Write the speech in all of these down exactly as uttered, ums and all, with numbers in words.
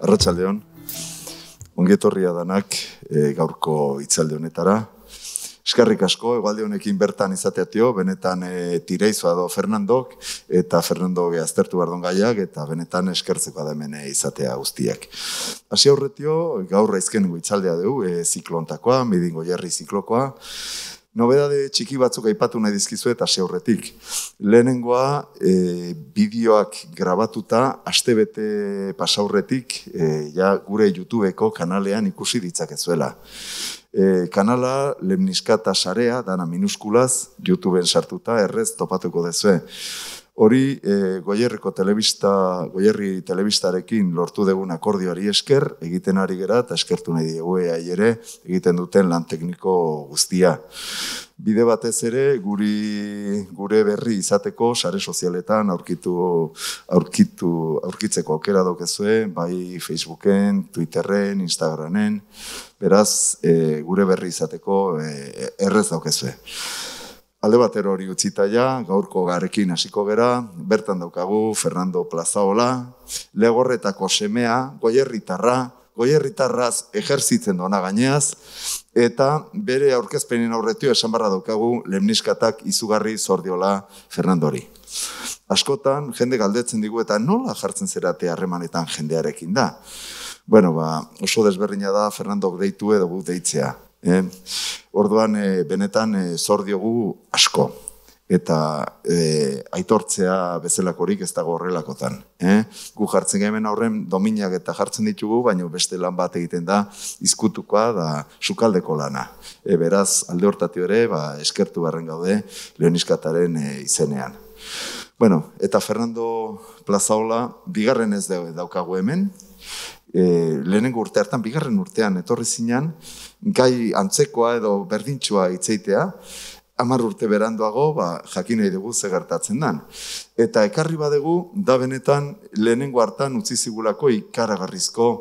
Arratsaldeon, ongi etorria danak e, gaurko hitzaldi honetara. Eskerrik asko, egualdi honekin bertan izateatio, benetan e, Tireizoa do Fernandok, eta Fernando aztertu bardon gaiak, eta benetan eskertzeko da hemen izatea guztiak. Hasi aurretio, gaur aizkenengo hitzaldea dugu, e, ziklontakoa, Midingo Jerry ziklokoa. Nobedade txiki batzuk aipatu nahi dizkizu eta hasi aurretik. Lehenengoa, e, bideoak grabatuta, astebete pasaurretik, e, ja gure YouTubeko kanalean ikusi ditzakezuela. E, kanala Lemniskata sarea, dana minuskulaz, YouTubeen sartuta, errez topatuko dezue. Hori, e, Goierriko telebista, Goierri telebistarekin lortu dugun akordioari esker, egiten ari gera, eta eskertu nahi dugu ere, egiten duten lan tekniko guztia. Bide batez ere, guri, gure berri izateko, sare sozialetan aurkitu, aurkitu, aurkitzeko aukera daukezue, bai Facebooken, Twitterren, Instagramen, beraz, e, gure berri izateko e, errez daukezue. Alde batero hori utzita ja, gaurko garekin hasiko gera, bertan daukagu Fernando Plazaola, Legorretako semea, Goierritarra, Goierritarraz ejerzitzen dona gaineaz, eta bere aurkezpenen aurretio esan barra daukagu Lemniskatak izugarri zordiola Fernandori. Askotan, jende galdetzen digu eta nola jartzen zerate harremanetan jendearekin da? Bueno, ba, oso desberdina da Fernandok deitu edo gu deitzea. Eh? Orduan, e, benetan e, zor diogu asko, eta e, aitortzea bezalakorik ez dago horrelakotan. Eh? Gu jartzen hemen aurren dominak eta jartzen ditugu, baina beste lan bat egiten da izkutukoa da sukaldeko lana. E, beraz, alde hortatio ere, ba, eskertu barren gaude Lemniskataren e, izenean. Bueno, eta Fernando Plazaola bigarren ez daukagu hemen, e, lehenengo urte hartan, bigarren urtean etorri zinan, gai antzekoa edo berdintxua hitzeitea, hamar urte beranduago, ba, jakin nahi dugu ze gertatzen dan. Eta ekarri badegu, da benetan lehenengo hartan utzi zigulako ikaragarrizko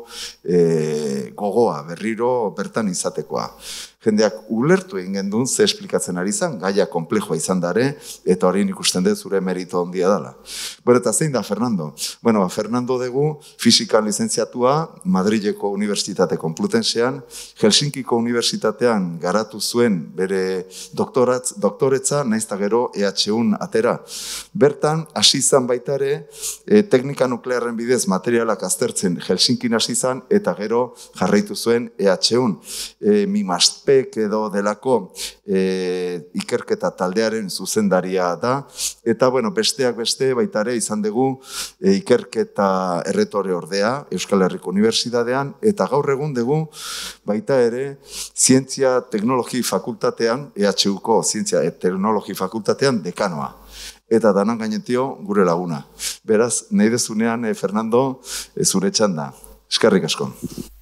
e, gogoa, berriro bertan izatekoa. Jendeak ulertu egin gendun ze esplikatzen ari izan, gaia komplejoa izan dare, eta hori ikusten dut zure merito ondia dela. Bueno, eta zein da Fernando? Bueno, Fernando dugu fisikan lizentziatua, Madrileko Unibertsitate Komplutensean, Helsinkiko Unibertsitatean garatu zuen bere doktoratz, doktoretza, naizta gero E H un atera. Bertan, hasi izan baita ere, e, teknika nuklearren bidez materialak aztertzen Helsinkin hasi izan, eta gero jarraitu zuen E H un. E, Mimastpek edo delako e, ikerketa taldearen zuzendaria da, eta bueno, besteak beste baita ere izan dugu e, ikerketa erretore ordea Euskal Herriko Unibertsitatean, eta gaur egun dugu baita ere Zientzia Teknologi Fakultatean, E H uko Zientzia Teknologi Fakultatean dekanoa. Eta danan gainetio gure laguna. Beraz, nahi dezunean, eh, Fernando, eh, zure txanda. Eskerrik asko.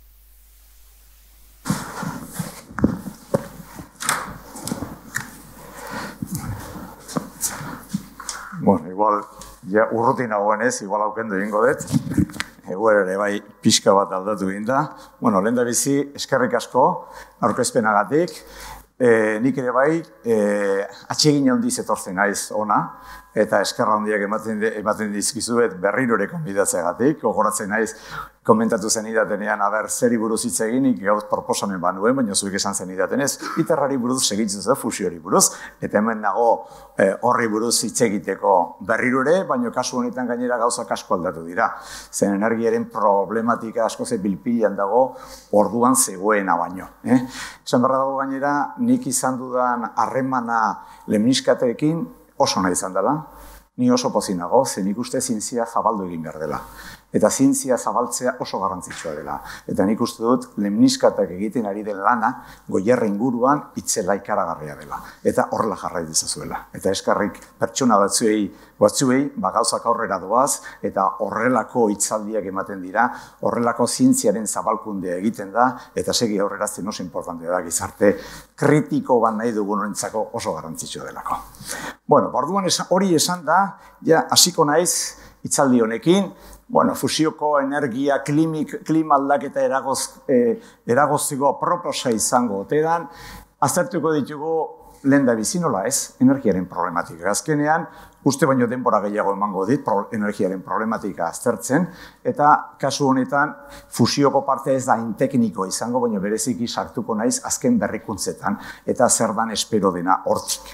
Bueno, igual, ja urrutin nagoen ez, igual aukendu egingo dut. Egoera ere bai pixka bat aldatu egin da. Bueno, lehen da bizi, eskerrik asko, aurkezpenagatik. E, nik ere bai, e, atsegin handiz etortzen naiz ona, eta eskerra handiak ematen, ematen dizkizuet berriro ere konbidatzeagatik. Gogoratzen naiz, komentatu zen idatenean, aber, zeri buruz hitz eginik gauz proposamen banuen, baina zuik esan zen idatenez, iterrari buruz segitzen zen, fusiori buruz, eta hemen nago e, horri buruz hitz egiteko berriro ere, baina kasu honetan gainera gauzak asko aldatu dira. Zen energiaren problematika asko ze bilpilan dago orduan zegoena baino. Eh? Esan berra dago gainera, nik izan dudan harremana Lemniskatekin oso nahi izan dela, ni oso pozinago, zen ikuste zientzia zabaldu egin behar dela. Eta zientzia zabaltzea oso garrantzitsua dela. Eta nik uste dut Lemniskatak egiten ari den lana Goierri inguruan itzela ikaragarria dela. Eta horrela jarrai dezazuela. Eta eskarrik pertsona batzuei, batzuei ba gauzak aurrera doaz, eta horrelako hitzaldiak ematen dira, horrelako zientziaren zabalkundea egiten da, eta segi aurrerazten oso importantea da gizarte kritiko bat nahi dugunentzako oso garrantzitsua delako. Bueno, orduan hori esan da, ja hasiko naiz hitzaldi honekin. Bueno, fusioko energia, klimik, klima aldaketa eragoz, eh, eragoziko proposa izango otedan, aztertuko ditugu lehen da bizi nola ez, energiaren problematika. Azkenean, uste baino denbora gehiago emango dit, pro, energiaren problematika aztertzen, eta kasu honetan fusioko parte ez da tekniko izango, baina bereziki sartuko naiz azken berrikuntzetan, eta zer dan espero dena hortik.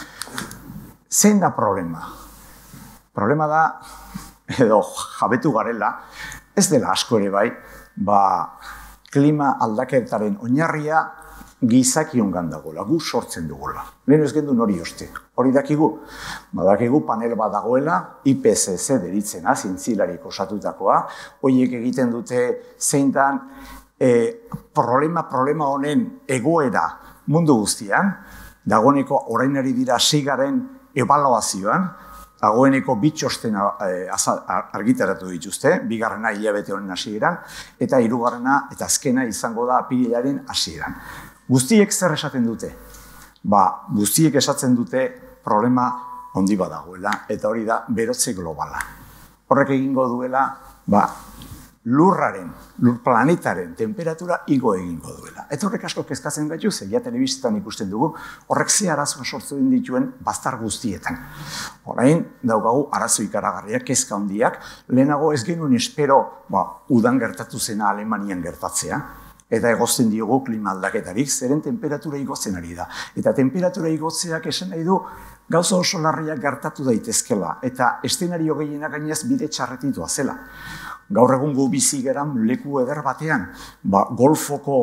Zein da problema? Problema da, edo jabetu garela, ez dela asko ere bai, ba, klima aldaketaren oinarria gizakion dagoela, gu sortzen dugula. Lehen ez gendu hori oste. Hori dakigu, badakigu panel bat dagoela, I P C C deritzena, zientzilarik osatutakoa, horiek egiten dute zein dan e, problema, problema honen egoera mundu guztian, dagoeneko orainari dira seigaren ebaluazioan, dagoeneko bitxosten argitaratu dituzte, bigarrena hilabete honen hasieran, eta hirugarrena eta azkena izango da apirilaren hasieran. Guztiek zer esaten dute? Ba, guztiek esaten dute problema handi bat dagoela, eta hori da berotze globala. Horrek egingo duela, ba, lurraren, lur planetaren temperatura igo egingo duela. Eta horrek asko kezkatzen gaitu, ze ja telebistan ikusten dugu, horrek ze arazoa sortzen dituen baztar guztietan. Orain, daukagu arazo ikaragarriak, kezka handiak, lehenago ez genuen espero, ba, udan gertatu zena Alemanian gertatzea, eta egozten diogu klima aldaketarik, zeren temperatura igotzen ari da. Eta temperatura igotzeak esan nahi du, gauza oso larriak gertatu daitezkela, eta estenario gehienak gainez bide txarretitua zela. Gaur egun gu bizi geran leku eder batean, ba, golfoko,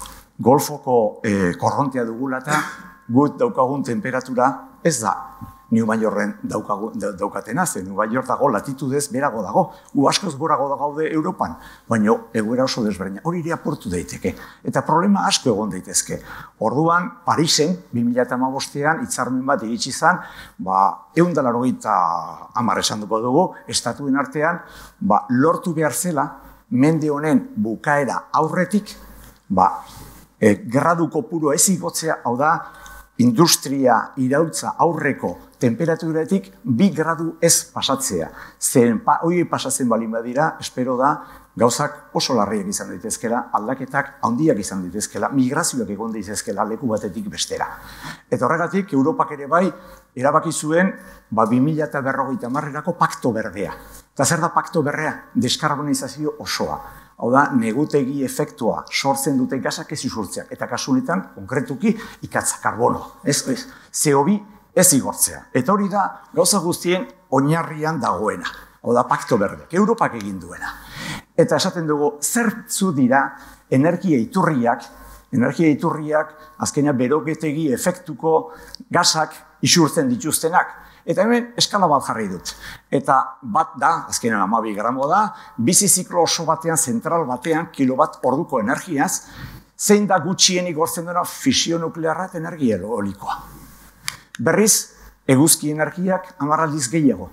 golfoko e, korrontea dugula eta gut daukagun temperatura ez da New Yorken daukatena, ze New York dago latitudez berago dago, gu askoz gorago da gaude Europan, baina egoera oso desberdina, hori ere apurtu daiteke, eta problema asko egon daitezke. Orduan, Parisen, bi mila hamabostean, hitzarmen bat iritsi zen, ba, ehun eta laurogeita hamar esan duko dugu, estatuen artean, ba, lortu behar zela, mende honen bukaera aurretik, ba, e, gradu kopuru ez igotzea, hau da, industria iraultza aurreko temperaturatik bi gradu ez pasatzea. Zen pa, hori pasatzen balin badira, espero da, gauzak oso larriak izan daitezkela, aldaketak handiak izan daitezkela, migrazioak egon daitezkela leku batetik bestera. Eta horregatik, Europak ere bai, erabaki zuen, ba, bi mila berrogeita hamarrerako pakto berdea. Eta zer da pakto berrea? Deskarbonizazio osoa. Hau da, negutegi efektua sortzen dute gasak ez isurtzeak. Eta kasu honetan, konkretuki, ikatza, karbono. Ez, ez, C O bi ez igortzea. Eta hori da, gauza guztien oinarrian dagoena. Hau da, pakto berdeak, Europak egin duena. Eta esaten dugu, zertzu dira energia iturriak, energia iturriak, azkena beroketegi efektuko gasak isurtzen dituztenak. Eta hemen eskala bat jarri dut. Eta bat da, azkenean hamabi gramo da, bizi ziklo oso batean, zentral batean, kilobat orduko energiaz, zein da gutxien igortzen duena fisio nuklearra eta energia eolikoa. Berriz, eguzki energiak hamar aldiz gehiago.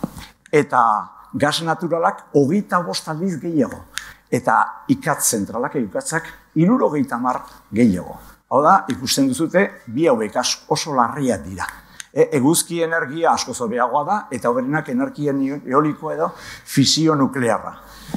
Eta gas naturalak hogeita bost aldiz gehiago. Eta ikatz zentralak, ikatzak, hirurogeita hamar gehiago. Hau da, ikusten duzute, bi hauek oso larriak dira. Eguzki energia asko zobeagoa da, eta hoberenak energia eolikoa edo fisio nuklearra.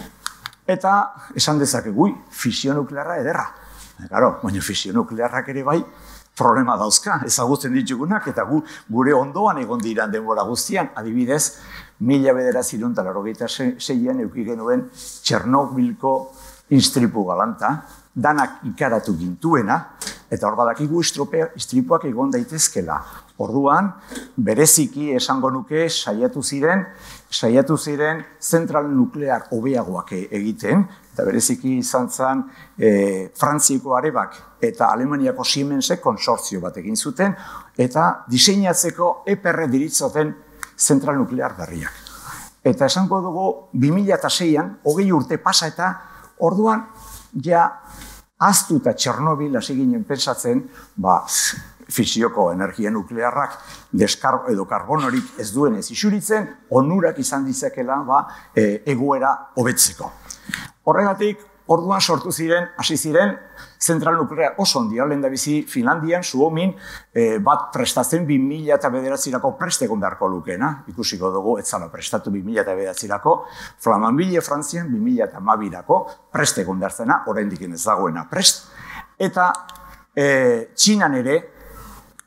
Eta esan dezakegu, fisio nuklearra ederra. Claro, baina fisio nuklearrak ere bai problema dauzka, ezagutzen ditugunak, eta gu, gure ondoan egon diran denbora guztian, adibidez, mila bederatziehun eta laurogeita seian eduki genuen Txernobilko istripu galanta, danak ikaratu gintuena, eta hor badakigu istripuak egon daitezkela. Orduan, bereziki esango nuke saiatu ziren, saiatu ziren zentral nuklear hobeagoak egiten, eta bereziki izan zen e, Frantziako Arebak eta Alemaniako Siemensek konsortzio bat egin zuten, eta diseinatzeko E P R diritzaten zentral nuklear berriak. Eta esango dugu, bi mila seian, hogei urte pasa eta orduan, ja, aztu eta Txernobil hasi ginen pentsatzen, ba, fisioko energia nuklearrak deskar edo karbonorik ez duen ez isuritzen, onurak izan ditzakela ba, e, egoera hobetzeko. Horregatik, orduan sortu ziren, hasi ziren, zentral nuklear oso handia, lehendabizi Finlandian, Suomin, e, bat prestatzen bi mila bederatzirako prest egon beharko lukeena, ikusiko dugu, ez zala prestatu bi mila bederatzirako, Flamanbile Frantzian bi mila hamabirako prest egon behar zena, oraindik ez dagoena prest, eta e, Txinan ere,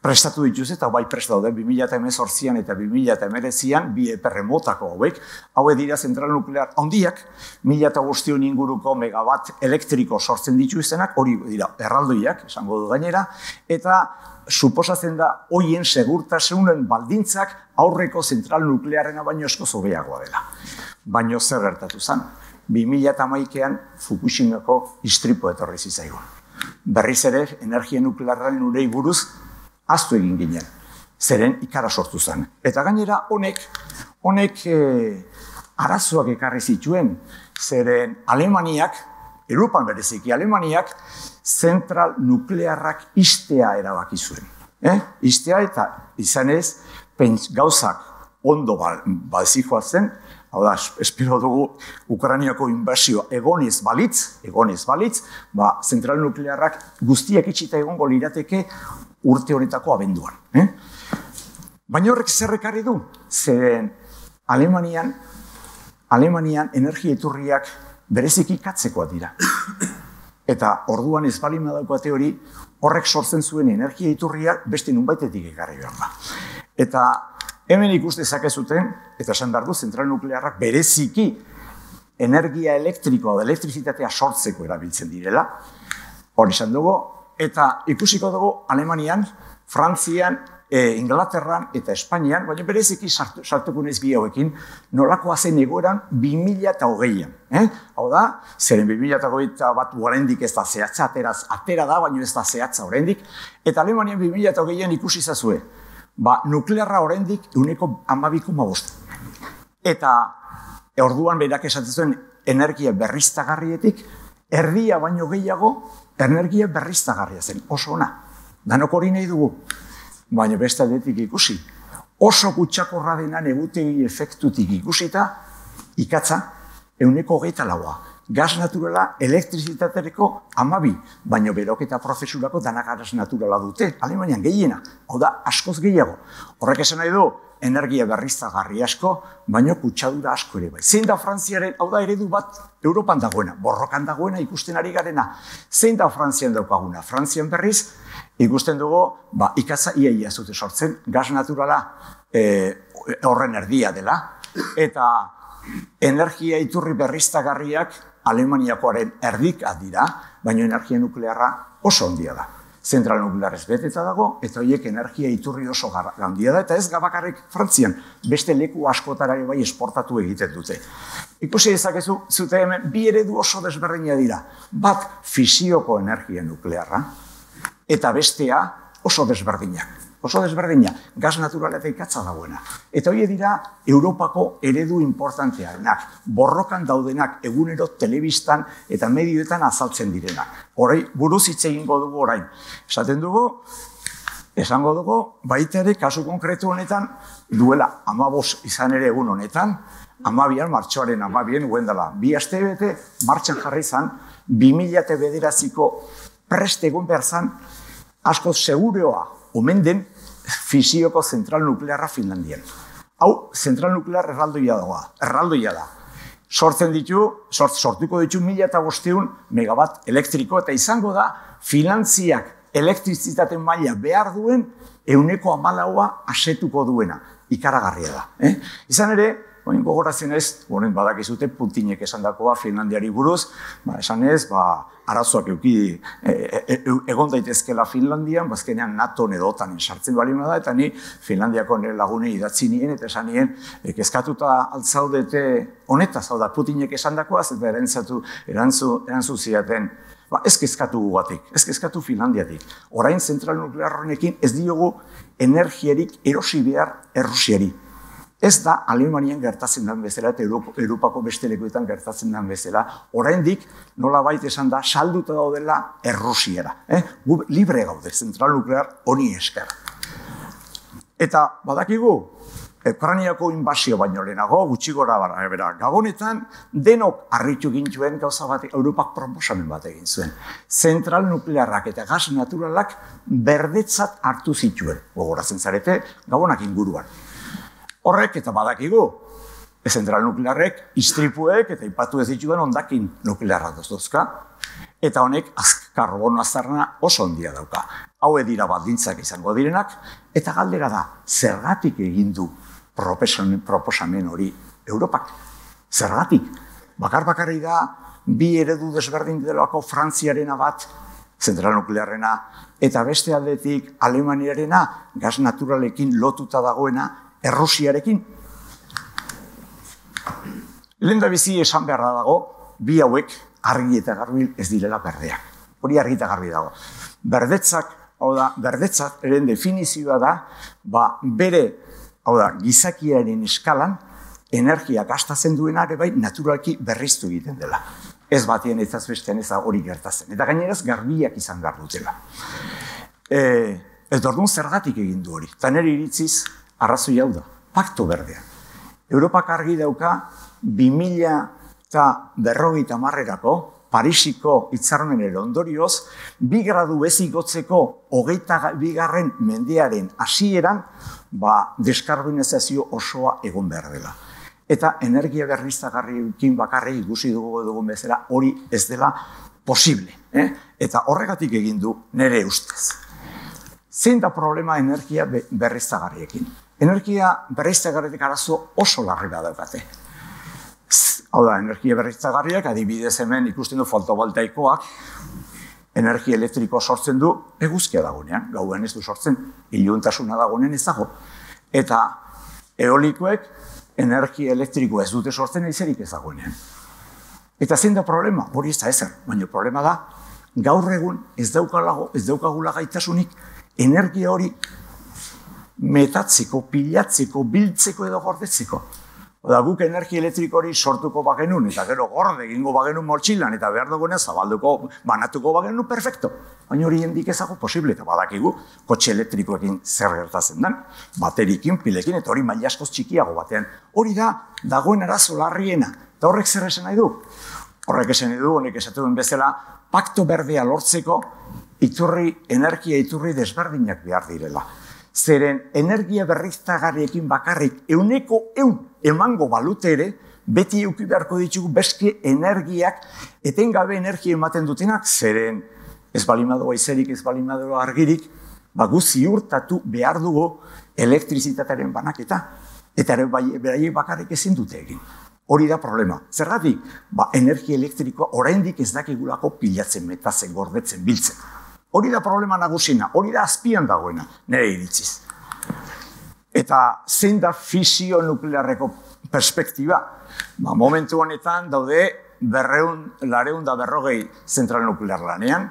prestatu dituz eta bai prestatu daude bi mila hemezortzian eta bi mila hemeretzian bi epe motako hauek. Hauek dira zentral nuklear handiak, mila bostehun inguruko megabat elektriko sortzen dituztenak, hori dira erraldoiak, esango du gainera, eta suposatzen da hoien segurtasunen baldintzak aurreko zentral nuklearrena baino esko hobeagoa dela. Baino zer gertatu zen? bi mila hamaikaan Fukushimako istripu etorri zitzaigun. Berriz ere, energia nuklearraren urei buruz ahaztu egin ginen. Zeren ikara sortu zen. Eta gainera honek, honek eh, arazoak ekarri zituen, zeren Alemaniak, Europan bereziki Alemaniak, zentral nuklearrak istea erabaki zuen. Eh? Istea eta izan ez, pentz, gauzak ondo balzikoa zen, hau da, espero dugu Ukrainiako inbasio egonez balitz, egonez balitz, ba, zentral nuklearrak guztiak itxita egongo lirateke urte honetako abenduan. Eh? Baina horrek zerrekarri du, zeren Alemanian, Alemanian energia iturriak bereziki katzekoa dira. Eta orduan ez bali madaukoate hori, horrek sortzen zuen energia iturriak beste nunbaitetik ekarri behar da. Eta hemen ikuste zakezuten, eta esan behar du, zentral nuklearrak bereziki energia elektrikoa da elektrizitatea sortzeko erabiltzen direla. Hori izan dugu, eta ikusiko dugu Alemanian, Frantzian, e, Inglaterran eta Espainian, baina bereziki sartu, sartuko naiz bi hauekin, nolakoa zen egoeran bi mila hogeian. Eh? Hau da, zeren bi mila hogeita bat oraindik ez da zehatza, ateraz, atera da, baina ez da zehatza oraindik, eta Alemanian bi mila hogeian ikusi zazue. Ba, nuklearra oraindik ehuneko hamabiko bost. Eta orduan berak esaten zuen energia berriztagarrietik, erdia baino gehiago energia berriztagarria zen, oso ona. Danok hori nahi dugu, baina beste aldetik ikusi. Oso kutsakorra denan egutegi efektutik ikusita, ikatza, ehuneko hogeita laua. Gas naturala elektrizitatereko hamabi, baina beroketa prozesurako danak gas naturala dute, Alemanian gehiena, hau da, askoz gehiago. Horrek esan nahi du, energia berriztagarri asko, baina kutsadura asko ere bai. Zein da Frantziaren, hau da, eredu bat Europan dagoena, borrokan dagoena ikusten ari garena. Zein da Frantzian daukaguna? Frantzian berriz, ikusten dugu, ba, ikatza iaia zute sortzen, gas naturala e, horren erdia dela, eta energia iturri berriztagarriak Alemaniakoaren erdika dira, baina energia nuklearra oso handia da. Zentral nuklearrez beteta dago, eta horiek energia iturri oso handia da, eta ez gabakarrik Frantzian, beste leku askotara bai esportatu egiten dute. Ikusi dezakezu, zute hemen, bi eredu oso desberdina dira. Bat, fisioko energia nuklearra, eta bestea oso desberdinak. Oso desberdina, gas naturala eta ikatza dagoena. Eta hori dira Europako eredu importantearenak, borrokan daudenak egunero telebistan eta medioetan azaltzen direnak. Horrei buruz hitz egingo dugu orain. Esaten dugu, esango dugu, baita ere kasu konkretu honetan, duela amabos izan ere egun honetan, amabian, martxoaren amabien, guendala, bi aste bete, martxan jarri zan, bi mila bederatziko prest egon behar zan, asko seguroa omen den fisioko zentral nuklearra Finlandian. Hau, zentral nuklear erraldoia da. Erraldoia da. Sortzen ditu, sort, sortuko ditu mila eta bosteun megabat elektriko, eta izango da, Finlandiak elektrizitaten maila behar duen, ehuneko hamalaua asetuko duena. Ikaragarria da. Eh? Izan ere, oin gogoratzen ez, honen badakizute Putinek esan dakoa Finlandiari buruz, ba, esan ez, ba, arazoak euki e, e, egon daitezkela Finlandian, bazkenean NATO edotan sartzen bali da, eta ni Finlandiako nire lagunei idatzi nien, eta esan nien, e, kezkatuta altzaudete honetaz, hau da Putinek esan dakoaz, eta erantzatu, erantzu, erantzu ziaten, ba, ez kezkatu gugatik, ez kezkatu Finlandiatik. Orain zentral nuklear honekin ez diogu energiarik erosi behar Errusiari. Ez da Alemanian gertatzen den bezala eta Europako beste lekuetan gertatzen den bezala. Oraindik nolabait esan da salduta daudela Errusiara. Eh? Gu libre gaude, zentral nuklear honi esker. Eta badakigu, Ukrainiako inbasio baino lehenago, gutxi gora bera, Gabonetan denok harritu gintuen gauza bat, Europak proposamen bat egin zuen. Zentral nuklearrak eta gas naturalak berdetzat hartu zituen, gogoratzen zarete, Gabonak inguruan. Horrek eta badakigu, zentral nuklearrek, istripuek eta ipatu ez dituen ondakin nuklearra dozka, eta honek karbono aztarna oso handia dauka. haue dira baldintzak izango direnak, eta galdera da, zergatik egin du proposamen hori Europak? Zergatik? Bakar bakarri da, bi eredu desberdin delako Frantziarena bat, zentral nuklearrena, eta beste aldetik Alemaniarena, gas naturalekin lotuta dagoena, Errusiarekin. Lehendabizi esan beharra dago, bi hauek argi eta garbi ez direla berdeak. Hori argi eta garbi dago. Berdetzak, hau da, berdetzak eren definizioa da, ba, bere, hau da, gizakiaren eskalan, energia gastatzen duena ere bai naturalki berriztu egiten dela. Ez batien ez azbestean ez hori gertatzen. Eta gaineraz garbiak izan behar dutela. E, ez orduan zergatik egin du hori. Eta nire iritziz, arrazoi hau da, pakto berdea. Europak argi dauka, bi mila berrogeita hamarrerako, Parisiko hitzarmenaren ondorioz, bi gradu ez igotzeko hogeita bigarren mendearen hasieran, ba, deskarbonizazio osoa egon behar dela. Eta energia berriztagarriekin bakarrik ikusi dugu dugun bezala hori ez dela posible. Eh? Eta horregatik egin du nire ustez. Zein da problema energia berriztagarriekin? Energia berriztagarrietik arazo oso larri daukate. Hau da, energia berriztagarriak, adibidez hemen ikusten du fotovoltaikoak, energia elektriko sortzen du eguzkia dagoenean, gauen ez du sortzen, iluntasuna dagoenean ez dago. Eta eolikoek energia elektriko ez dute sortzen eizerik ez dagoenean. Eta zein da problema? Hori ez da ezer, baina problema da, gaur egun ez daukagula gaitasunik energia hori metatzeko, pilatzeko, biltzeko edo gordetzeko. Oda, guk energia elektriko hori sortuko bagenun, eta gero gorde egingo bagenun mortxilan, eta behar dugunean zabalduko, banatuko bagenun, perfecto. Baina hori hendik ezago posible, eta badakigu, kotxe elektrikoekin zer gertatzen den, baterikin, pilekin, eta hori maila askoz txikiago batean. Hori da, dagoen arazo larriena. Eta horrek zer esan nahi du? Horrek esan nahi du, honek esatuen bezala, pakto berdea lortzeko, iturri, energia iturri desberdinak behar direla. Zeren energia berriztagarriekin bakarrik euneko eun emango balute ere, beti euki beharko ditugu beste energiak, etengabe energia ematen dutenak, zeren ez balimadoa izerik, ez balimadoa argirik, bagu ziurtatu behar dugu elektrizitatearen banaketa, eta ere beraiek bakarrik ezin dute egin. Hori da problema. Zergatik, ba, energia elektrikoa oraindik ez dakigulako pilatzen, metatzen, gordetzen, biltzen. Hori da problema nagusina, hori da azpian dagoena, nire iritziz. Eta zein da fisio nuklearreko perspektiba? Ba, momentu honetan daude berreun, lareun da berrogei zentral nuklear lanean,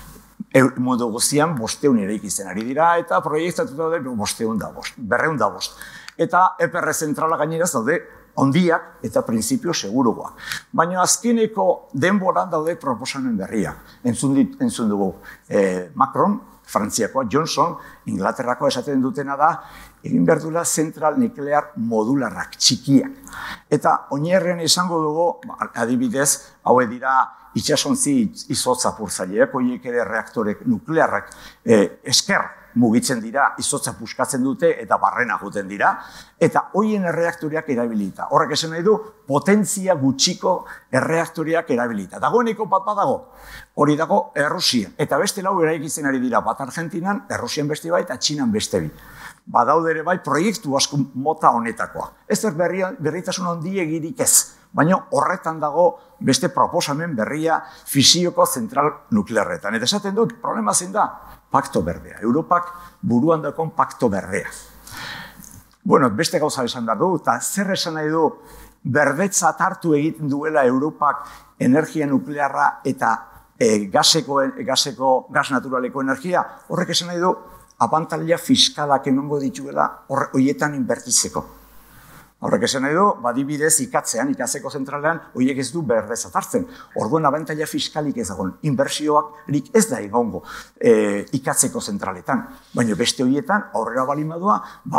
mundu guztian bosteun eraikitzen ari dira, eta proiektatu daude bosteun da bost, berreun da bost. Eta E P R zentrala gaineraz daude ondiak eta printzipio seguruak. Baina azkeneko denboran daude proposamen berria. Entzun, entzun dugu eh, Macron, Frantziakoa, Johnson, Inglaterrakoa esaten dutena da, egin behar duela zentral nuklear modularrak, txikiak. Eta oinarrian esango dugu, adibidez, haue dira itxasontzi izotza purzaileak, horiek ere reaktorek nuklearrak eh, esker mugitzen dira, izotza puskatzen dute eta barrena juten dira, eta horien erreaktoriak erabilita. Horrek esan nahi du, potentzia gutxiko erreaktoriak erabilita. Dagoeneko bat badago, hori dago Errusian. Eta beste lau eraikitzen ari dira, bat Argentinan, Errusian beste bai, eta Txinan beste bi. Badaude ere bai, proiektu asko mota honetakoa. Ez er berritasun handiegirik ez, baina horretan dago beste proposamen berria fisioko zentral nuklearretan. Eta esaten dut, problema zein da? Pakto berdea. Europak buruan dakon pakto berdea. Bueno, beste gauza esan behar du, eta zer esan nahi du berdetzat hartu egiten duela Europak energia nuklearra eta e, gaseko, gaseko, gas naturaleko energia, horrek esan nahi du abantaila fiskalak emango dituela horietan inbertitzeko. Horrek esan nahi du, badibidez ikatzean, ikatzeko zentralean, horiek ez du berdezat hartzen. Orduan abantaila fiskalik ez dagoen, inbertsioak ez da egongo e, ikatzeko zentraletan. Baina beste horietan, aurrera balimadua, ba,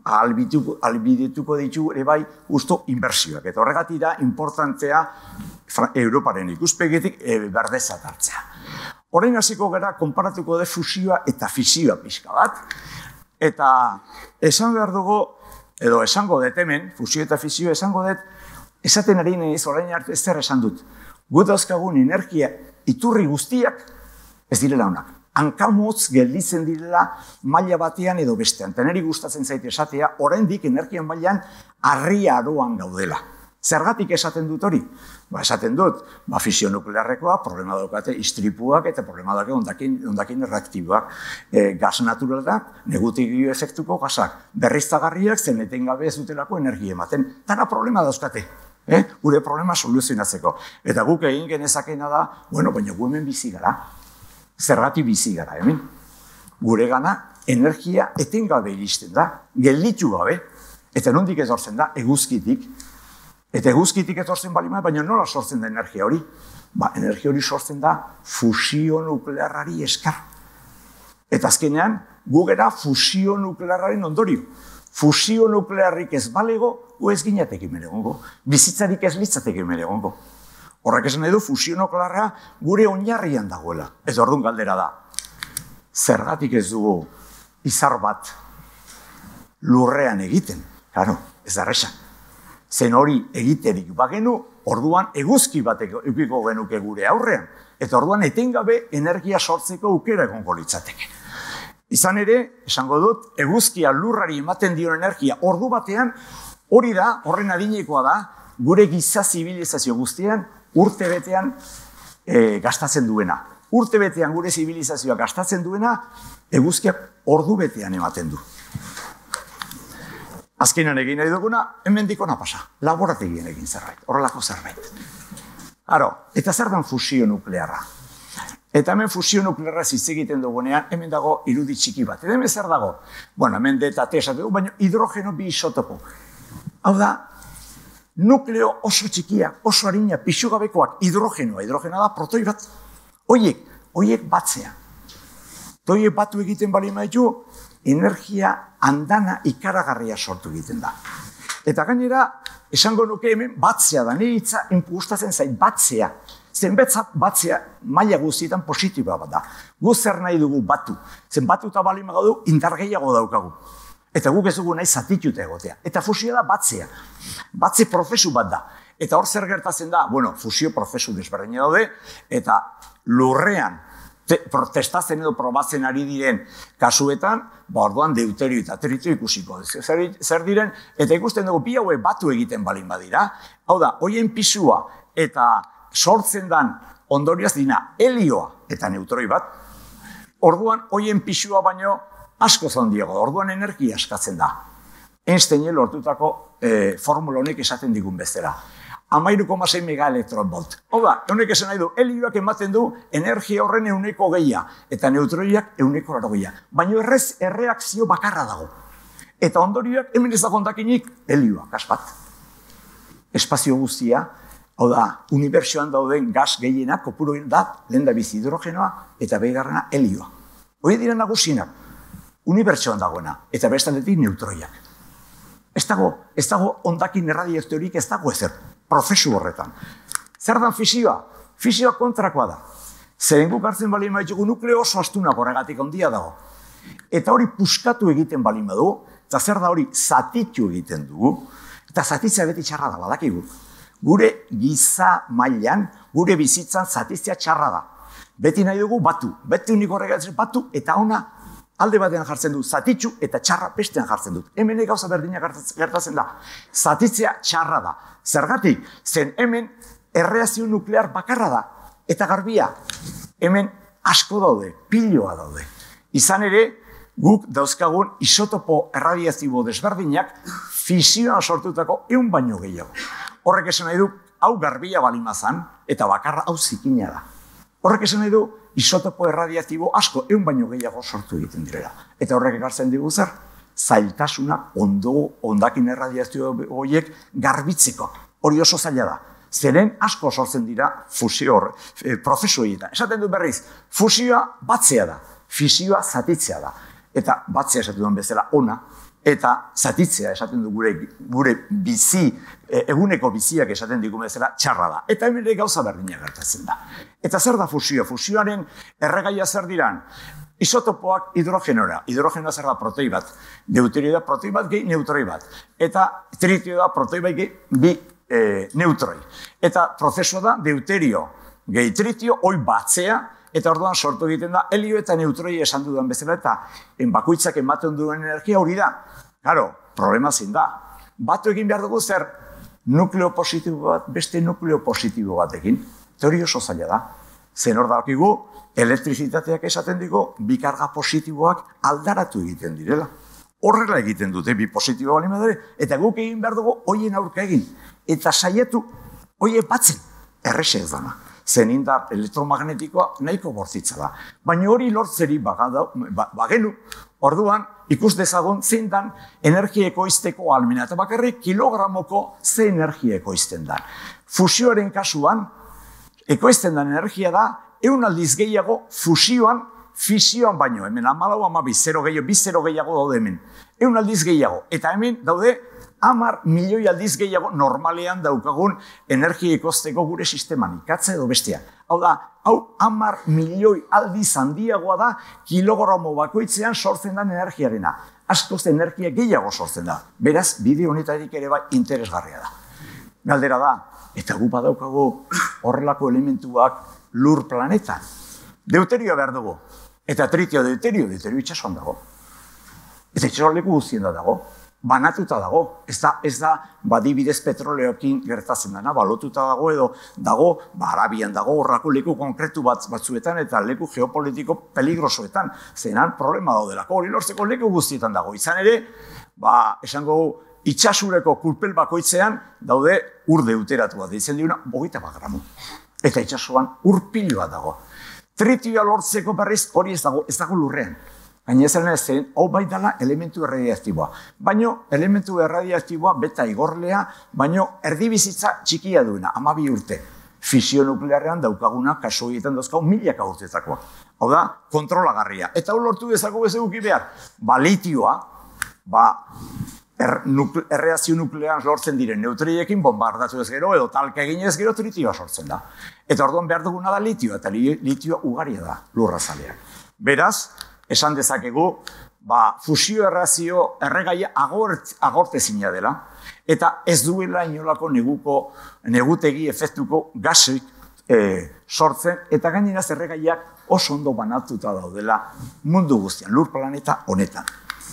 albidetuko ditu ere bai justo inbertsioak. Eta horregatik da, importantea Europaren ikuspegitik e, berdezat hartzea. Horrein hasiko gara, konparatuko de fusioa eta fisioa pixka bat. Eta esan behar dugu, edo esango dut hemen, fusio eta fisio esango dut, esaten ari nahiz orain arte ez zer esan dut. Gu dauzkagun energia iturri guztiak ez direla honak. hankamotz gelditzen direla maila batean edo bestean. Eta niri gustatzen zaite esatea, oraindik energian mailan harria aroan gaudela. Zergatik esaten dut hori? Ba, esaten dut, ba, fisio nuklearrekoa, problema daukate istripuak eta problema daukate ondakin, ondakin erreaktiboak. E, gas naturalak, negutigio efektuko gasak, berriztagarriak zen etengabe ez dutelako energia ematen. Tara problema dauzkate, eh? Gure problema soluzionatzeko. Eta guk egin genezakena da, bueno, baina gu hemen bizi gara. Zergatik bizi gara hemen. Gure gana energia etengabe iristen da, gelditu gabe. Eta nondik etortzen da, eguzkitik. Eta eguzkitik etortzen balima, baina nola sortzen da energia hori? Ba, energia hori sortzen da fusio nuklearrari eskar. Eta azkenean, gu gera fusio nuklearraren ondorio. Fusio nuklearrik ez balego, gu ez ginatekin meregongo. Bizitzarik ez litzatekin meregongo. Horrek esan nahi du, fusio nuklearra gure oinarrian dagoela. Ez orduan galdera da. Zergatik ez dugu izar bat lurrean egiten. Claro, ez da erresa. Zen hori egiterik bagenu, orduan eguzki batek eukiko genuke gure aurrean. Eta orduan etengabe energia sortzeko aukera egongo litzateke. Izan ere, esango dut, eguzkia lurrari ematen dion energia ordu batean, hori da, horren adinekoa da, gure giza zibilizazio guztian, urte betean e, gastatzen duena. Urte betean gure zibilizazioa gastatzen duena, eguzkiak ordu betean ematen du. Azkenan egin nahi duguna, hemendik ona pasa. Laborategien egin zerbait, horrelako zerbait. Aro, eta zer dan fusio nuklearra? Eta hemen fusio nuklearra hitz egiten dugunean, hemen dago irudi txiki bat. Eta hemen zer dago? Bueno, hemen D eta T esatu dugu, baina hidrogeno bi isotopo. Hau da, nukleo oso txikia, oso harina, pixugabekoak hidrogenoa. Hidrogenoa da protoi bat. Oiek, oiek batzea. Toiek batu egiten bali maitu, energia andana ikaragarria sortu egiten da. Eta gainera, esango nuke hemen batzea da, nire hitza gustatzen zait batzea. Zen batzea maila guztietan positiboa bat da. Gu zer nahi dugu batu. Zen batuta bali magadu indar gehiago daukagu. Eta guk ez dugu nahi zatitute egotea. Eta fusioa da batzea. Batze prozesu bat da. Eta hor zer gertatzen da, bueno, fusio prozesu desberdina daude, eta lurrean protestatzen edo probatzen ari diren kasuetan, ba orduan deuterio eta tritio ikusiko. Zer, zer diren, eta ikusten dugu bi hauek batu egiten balin badira. Hau da, hoien pisua eta sortzen dan ondorioz dina helioa eta neutroi bat. Orduan, hoien pisua baino asko zondiago, orduan energia askatzen da. Einsteinen lortutako eh, formula honek esaten digun bezala. Amairu koma sei megaelektronvolt. Hau da, honek esan nahi du, helioak ematen du energia horren ehuneko gehia, eta neutroiak ehuneko laurogehia. Baina errez erreakzio bakarra dago. Eta ondorioak hemen ez dago ondakinik, helioa, gas bat. Espazio guztia, hau da, unibertsioan dauden gas gehienak, kopuru da, lehen da bizi hidrogenoa, eta behigarrena helioa. Hoi dira nagusienak, unibertsioan dagoena, eta bestaldetik neutroiak. Ez dago, ez dago ondakin erradiaktorik, ez dago ezer. Prozesu horretan. Zer da fisioa? Fisioa kontrakoa da. Zeren guk hartzen balin baditugu nukleo oso astunak horregatik handia dago. Eta hori puskatu egiten balin badu, eta zer da hori zatitu egiten dugu, eta zatitzea beti txarra da, badakigu. Gure giza mailan, gure bizitzan zatitzea txarra da. Beti nahi dugu batu, beti unik horregatzen batu, eta ona alde batean jartzen du, zatitzu eta txarra bestean jartzen dut. Hemen gauza berdina gertatzen da. Zatitzea txarra da. Zergatik, zen hemen erreakzio nuklear bakarra da. Eta garbia, hemen asko daude, piloa daude. Izan ere, guk dauzkagun isotopo erradiazio desberdinak fisioan sortutako ehun baino gehiago. Horrek esan nahi du, hau garbia balimazan, eta bakarra hau zikina da. Horrek esan nahi du, isotopo erradiatibo asko ehun baino gehiago sortu egiten direla. Eta horrek ekartzen digu zer, zailtasunak ondo ondakin erradiazio horiek garbitzeko. Hori oso zaila da. Zeren asko sortzen dira fusio hor, e, prozesu egiten. Esaten du berriz, fusioa batzea da, fisioa zatitzea da. Eta batzea esaten duen bezala ona, eta zatitzea esaten du gure, gure bizi, eguneko biziak esaten digun bezala txarra da. Eta hemen ere gauza berdina gertatzen da. Eta zer da fusioa? Fusioaren erregaia zer diran? Isotopoak hidrogenora. Hidrogenoa zer da protoi bat. Deuterio da protoi bat gehi neutroi bat. Eta tritio da protoi bat gehi bi e, neutroi. Eta prozesua da deuterio gehi tritio, hoi batzea, eta orduan sortu egiten da helio eta neutroi esan dudan bezala, eta bakoitzak ematen duen energia hori da. Claro, problema zein da. Batu egin behar dugu zer nukleo positibo bat, beste nukleo positibo batekin. Teori oso zaila da. Zen hor dakigu, elektrizitateak esaten digu, bi karga positiboak aldaratu egiten direla. Horrela egiten dute, bi positibo bali madare, eta guk egin behar dugu, hoien aurka egin. Eta saiatu, hoie batzen, errexe ez dana. Zen indar elektromagnetikoa nahiko bortzitza da. Baina hori lortzeri bagenu, orduan ikus dezagun zein dan energia ekoizteko ahalmena. Eta bakarrik kilogramoko ze energia ekoizten da. Fusioaren kasuan, ekoizten den energia da, eun aldiz gehiago fusioan, fisioan baino. Hemen amalau, amabi, zero gehiago, bi zero gehiago daude hemen. Eun aldiz gehiago. Eta hemen daude, hamar milioi aldiz gehiago normalean daukagun energia ekoizteko gure sisteman, ikatza edo bestea. Hau da, hau hamar milioi aldiz handiagoa da kilogramo bakoitzean sortzen den energiarena. Askoz energia gehiago sortzen da. Beraz, bide honetarik ere bai interesgarria da. Galdera da, eta gu badaukagu horrelako elementuak lur planetan. Deuterioa behar dugu. Eta tritio deuterio, deuterio itxasuan dago. Eta itxasuan leku guztien da dago. Banatuta dago. Ez da, ez da, badibidez petroleoekin gertatzen dena, balotuta dago edo dago, ba, Arabian dago, horrako leku konkretu bat, batzuetan eta leku geopolitiko peligrosoetan. Zenan problema daudelako, hori lortzeko leku guztietan dago. Izan ere, ba, esango itxasureko kulpel bakoitzean daude ur deuteratu bat. Ditzen diuna, bogeita bat gramo. Eta itxasuan ur piloa dago. Tritioa lortzeko berriz hori ez dago, ez dago lurrean. Baina ez dena zen, hau bai dela elementu erradiaktiboa. Baina elementu erradiaktiboa beta igorlea, baina erdibizitza txikia duena, amabi urte. Fisio nuklearrean daukaguna kasu egiten dauzkau milaka urtetakoa. Hau da, kontrolagarria. Eta hau lortu dezako bezeguki behar. Ba, litioa, ba, er, nukle, erreazio nuklearan lortzen diren neutriekin bombardatu ez gero, edo talka egin ez gero tritioa sortzen da. Eta orduan behar duguna da litioa, eta litioa ugaria da lurrazalean. Beraz, esan dezakegu, ba, fusio errazio erregaia agort, agortezina dela, eta ez duela inolako neguko, negutegi efektuko gasik e, sortzen, eta gaineraz erregaiak oso ondo banatuta daudela mundu guztian, lur planeta honetan.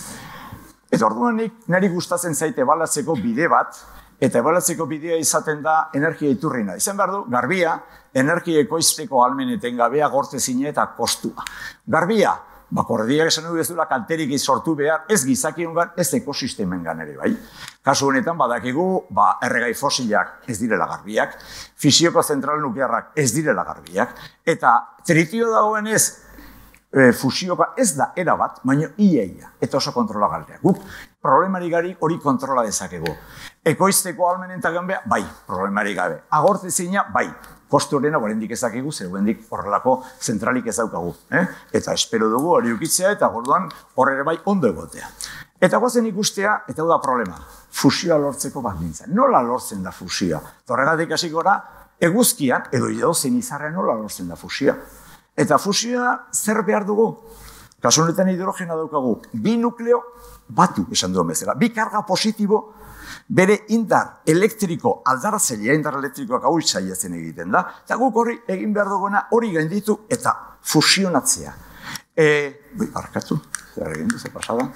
Eta orduan nik niri gustatzen zaite ebalatzeko bide bat, eta ebalatzeko bidea izaten da energia iturrina. Izan behar du, garbia, energia ekoizteko ahalmeneten gabea gortezina eta kostua. Garbia, bakordiak esan dugu ez duela kalterik sortu behar, ez gizakiongan, ez ekosistemengan ere, bai. Kasu honetan badakigu, ba, erregai fosilak ez direla garbiak, fisioko zentral nuklearrak ez direla garbiak, eta tritio dagoen ez, e, fusioka ez da erabat, baina iaia, eta oso kontrola galtea. Guk problemari gari hori kontrola dezakegu. Ekoizteko ahalmenen gambea, bai, problemari gabe. Agortezina, bai. Kostu horrena gorendik ezakigu, zer gorendik horrelako zentralik ez daukagu. Eh? Eta espero dugu hori ukitzea eta gorduan horre bai ondo egotea. Eta guazen ikustea, eta hau da problema, fusioa lortzeko baldintza. Nola lortzen da fusioa? Horregatik hasiko gara, eguzkian, edo idozen izarrean nola lortzen da fusioa. Eta fusioa zer behar dugu? Kasu honetan hidrogena daukagu, bi nukleo batu esan duen bezala, bi karga positibo, bere indar elektriko aldaratzailea, indar elektrikoak hau saiatzen egiten da, eta guk hori egin behar duguna hori gainditu eta fusionatzea. E, bai, barkatu, zer egin du, ze pasada?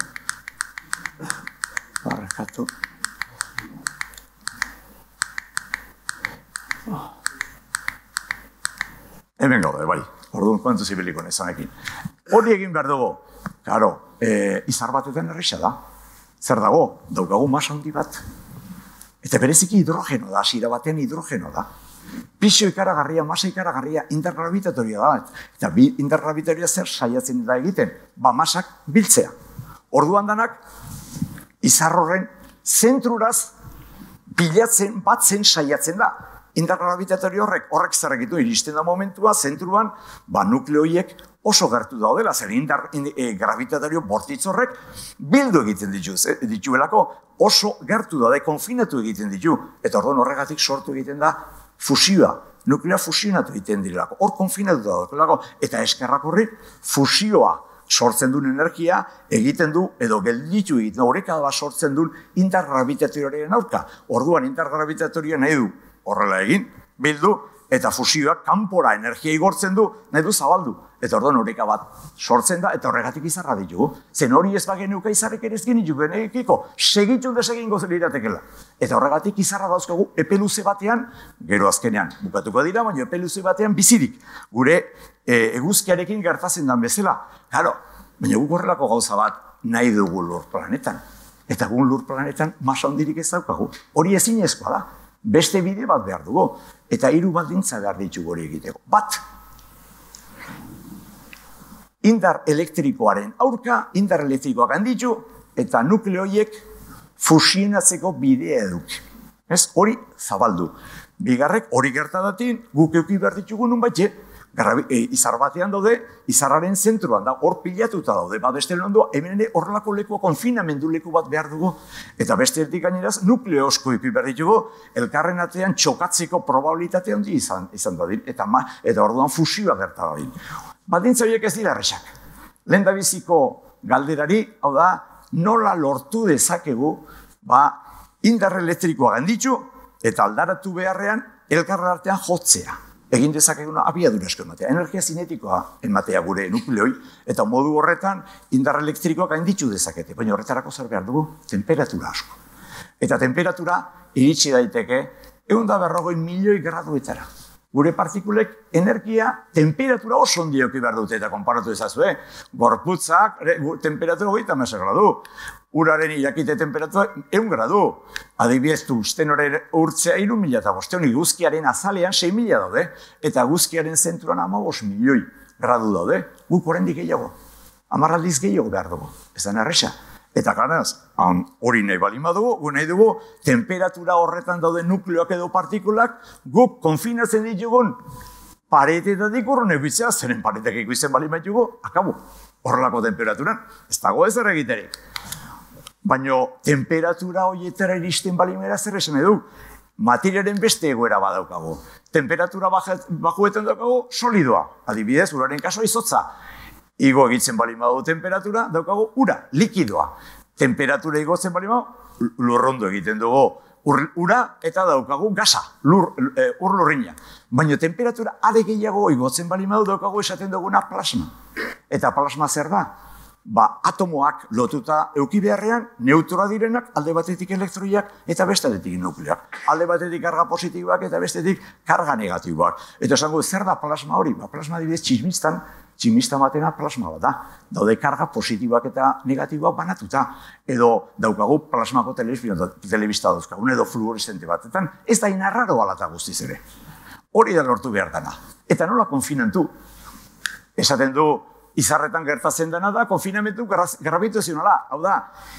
Barkatu. Hemen gaude, bai, orduan kuantu zibiliko nezanekin. Hori egin behar dugu, karo, e, izar batetan erresa da. Zer dago, daukagu masa handi bat. Eta bereziki hidrogeno da, hasiera batean hidrogeno da. Pisio ikaragarria, masa ikaragarria, intergravitatoria da. Eta bi intergravitatoria zer saiatzen da egiten? Ba, masak biltzea. Orduan danak, izar horren zentruraz bilatzen, batzen saiatzen da. Intergravitatorio horrek, horrek zer egitu, iristen da momentua, zentruan, ba, nukleoiek oso gertu daudela, zer indar e, gravitatorio bortitz horrek bildu egiten ditu, eh, dituelako oso gertu daude, konfinatu egiten ditu, eta orduan horregatik sortu egiten da fusioa, nuklea fusionatu egiten direlako, hor konfinatu daudelako, eta eskerrak horri fusioa sortzen duen energia egiten du, edo gelditu egiten, horreka da sortzen duen intergravitatorioaren aurka, orduan intergravitatorioa nahi du horrela egin, bildu, eta fusioak kanpora energia igortzen du, nahi du zabaldu. Eta orduan oreka bat sortzen da, eta horregatik izarra ditugu. Zen hori ez bagenuka izarrik ere ez genituk genekiko, segitu desegingo liratekela. Eta horregatik izarra dauzkagu epeluze batean, gero azkenean bukatuko dira, baina epeluze batean bizirik. Gure e, eguzkiarekin gertatzen dan bezala. Claro, baina guk horrelako gauza bat nahi dugu lur planetan. Eta gun lur planetan masa handirik ez daukagu. Hori ezinezkoa da. Beste bide bat behar dugu. Eta hiru baldintza behar ditugu hori egiteko. Bat, indar elektrikoaren aurka, indar elektrikoak handitu, eta nukleoiek fusionatzeko bidea eduk. Ez, hori zabaldu. Bigarrek, hori gertadatin, guk euki behar ditugu nun bat, e, izar batean daude, izarraren zentruan da, hor pilatuta daude, bat beste ondua, hemen ere horrelako lekua konfinamendu leku bat behar dugu, eta beste erdik gaineraz, nukleosko euki behar ditugu, elkarren atean txokatzeko probabilitate handi izan, izan dadin, eta, ma, eta orduan fusioa gerta dadin. Baldintza horiek ez dira erresak. Lehendabiziko galderari, hau da, nola lortu dezakegu, ba, indar elektrikoa ganditu, eta aldaratu beharrean, elkarren artean jotzea. Egin dezakeguna abiadura asko ematea. Energia zinetikoa ematea gure nukleoi, eta modu horretan, indar elektrikoa gainditu dezakete. Baina horretarako zer behar dugu, temperatura asko. Eta temperatura iritsi daiteke, ehun eta berrogei milioi graduetara. Gure partikulek energia temperatura oso ondioki behar dute eta konparatu ezazue. Gorputzak temperatura hogeita hamar gradu. Uraren irakite temperatura ehun gradu. Adibidez tungstenoren urtzea hiru mila eta bosteun, eguzkiaren azalean sei mila daude. Eta eguzkiaren zenturan hamabost milioi gradu daude. Guk oraindik gehiago. Hamar aldiz gehiago behar dugu. Ez da erresa. Eta ganaz, hori nahi balin badugu, gu nahi dugu, temperatura horretan daude nukleoak edo partikulak, guk konfinatzen ditugun paretetatik urrun egitzea, zeren paretek ikusten balin baitugu, akabu, horrelako temperaturan, ez dago ez erregiterik. Baina temperatura horietara iristen balin bera zer esan edu, materiaren beste egoera badaukagu. Temperatura bajuetan daukagu solidoa, adibidez, uraren kasua izotza. Igo egitzen balin badu temperatura, daukagu ura, likidoa. Temperatura igotzen balin badu, lurrondo egiten dugu ura eta daukagu gasa, lur, e, ur lurrina. Baina temperatura are gehiago igotzen balin badu, daukagu esaten duguna plasma. Eta plasma zer da? Ba, atomoak lotuta euki beharrean, neutroa direnak, alde batetik elektroiak eta bestetik nukleoak. Alde batetik karga positiboak eta bestetik karga negatiboak. Eta esango, zer da plasma hori? Ba, plasma dibidez txismistan, tximista batena plasma bat da. Daude karga positiboak eta negatiboak banatuta. Edo daukagu plasmako telebista dauzkagun, edo fluorescente batetan. Ez da inarraro alata guztiz ere. Hori da lortu behar dana. Eta nola konfinantu? Esaten du, izarretan gertatzen dena da, konfinamentu gravitazionala. Hau da,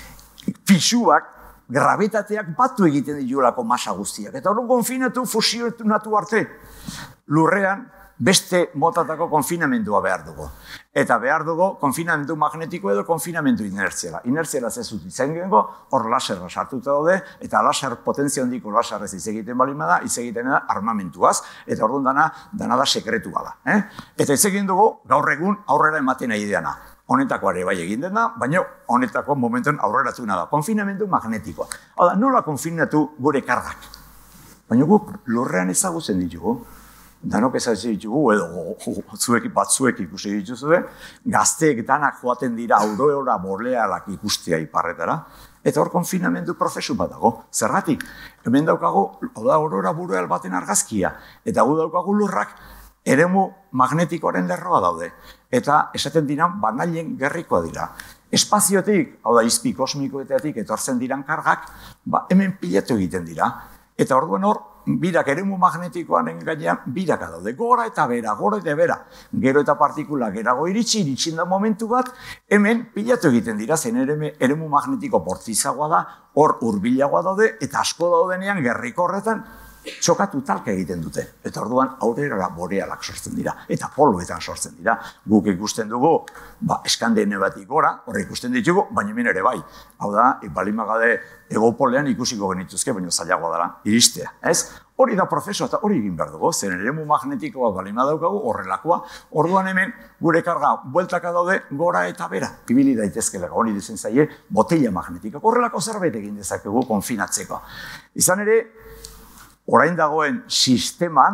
pisuak, gravitateak batu egiten ditulako masa guztiak. Eta hori konfinatu, fusionatu arte. Lurrean, beste motatako konfinamendua behar dugu. Eta behar dugu konfinamendu magnetiko edo konfinamendu inertziala. Inertziala zezut izan gengo, hor laserra sartuta daude, eta laser potentzia handiko laserrez hitz egiten balima da, hitz egiten da armamentuaz, eta orduan dana, dana da sekretua da. Eh? Eta hitz egin dugu, gaur egun aurrera ematen nahi deana. Honetako ere bai egin dena, baina honetako momentuen aurreratuna da. Konfinamendu magnetikoa. Hau da, nola konfinatu gure kargak? Baina guk lurrean ezagutzen ditugu. Danok ezagutzen ditugu, edo zuek, batzuek ikusi dituzue, gazteek danak joaten dira aurora borealak ikustea iparretara, eta hor konfinamendu prozesu bat dago. Zergatik, hemen daukagu, hau da aurora boreal baten argazkia, eta gu daukagu lurrak eremu magnetikoaren lerroa daude. Eta esaten diran banailen gerrikoa dira. Espaziotik, hau da izpi kosmikoetatik etortzen diran kargak, ba, hemen pilatu egiten dira. Eta orduan hor, birak eremu magnetikoaren gainean biraka daude. Gora eta bera, gora eta bera. Gero eta partikula gerago iritsi, iritsin da momentu bat, hemen pilatu egiten dira, zen eremu magnetiko bortitzagoa da, hor hurbilagoa daude, eta asko daudenean gerriko horretan, txokatu talka egiten dute. Eta orduan aurrera borealak sortzen dira. Eta poloetan sortzen dira. Guk ikusten dugu, ba, eskandene batik gora, horre ikusten ditugu, baina hemen ere bai. Hau da, balimagade egopolean ikusiko genituzke, baina zailagoa dela, iristea. Ez? Hori da prozesua eta hori egin behar dugu. Zer eremu magnetikoa balima daukagu, horrelakoa. Orduan hemen gure karga bueltaka daude gora eta bera. Ibili daitezkela, hori dizen zaie, botella magnetika. Horrelako zerbait egin dezakegu konfinatzeko. Izan ere, orain dagoen sisteman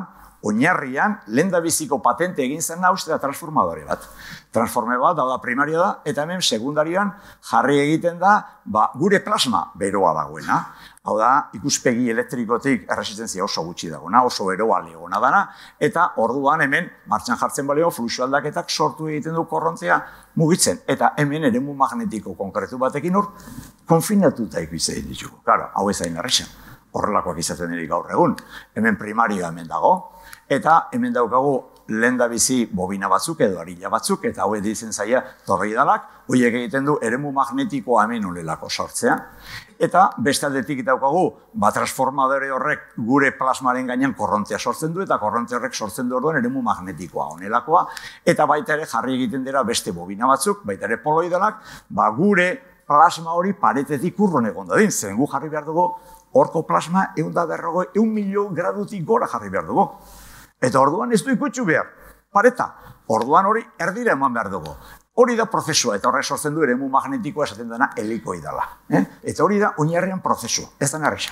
oinarrian, lehendabiziko patente egin zen uste da transformadore bat. Transforme bat, da primaria da, eta hemen sekundarioan jarri egiten da ba, gure plasma beroa dagoena. Hau da, ikuspegi elektrikotik erresistentzia oso gutxi dagoena, oso beroa legona dana, eta orduan hemen martxan jartzen balio fluxu aldaketak sortu egiten du korrontea mugitzen. Eta hemen eremu magnetiko konkretu batekin hor, konfinatuta ikusten ditugu. Claro, hau ez hain errexan. Horrelakoak izaten dira gaur egun. Hemen primaria hemen dago, eta hemen daukagu lehendabizi bobina batzuk edo arila batzuk, eta hauek ditzen zaia torreidalak, horiek egiten du eremu magnetikoa hemen olelako sortzea. Eta beste aldetik daukagu, ba, transformadore horrek gure plasmaren gainean korrontea sortzen du, eta korronte horrek sortzen du orduan eremu magnetikoa honelakoa, eta baita ere jarri egiten dira beste bobina batzuk, baita ere poloidalak, ba, gure plasma hori paretetik urron egon dadin, zen gu jarri behar dugu, horko plasma egun da berrogo, egun milio gradutik gora jarri behar dugu. Eta orduan ez du ikutxu behar, pareta. Orduan hori erdira eman behar dugu. Hori da prozesua, eta horrek sortzen du eremu magnetikoa esaten dena helikoidala. Eh? Eta hori da oinarrian prozesua, ez da narrisa.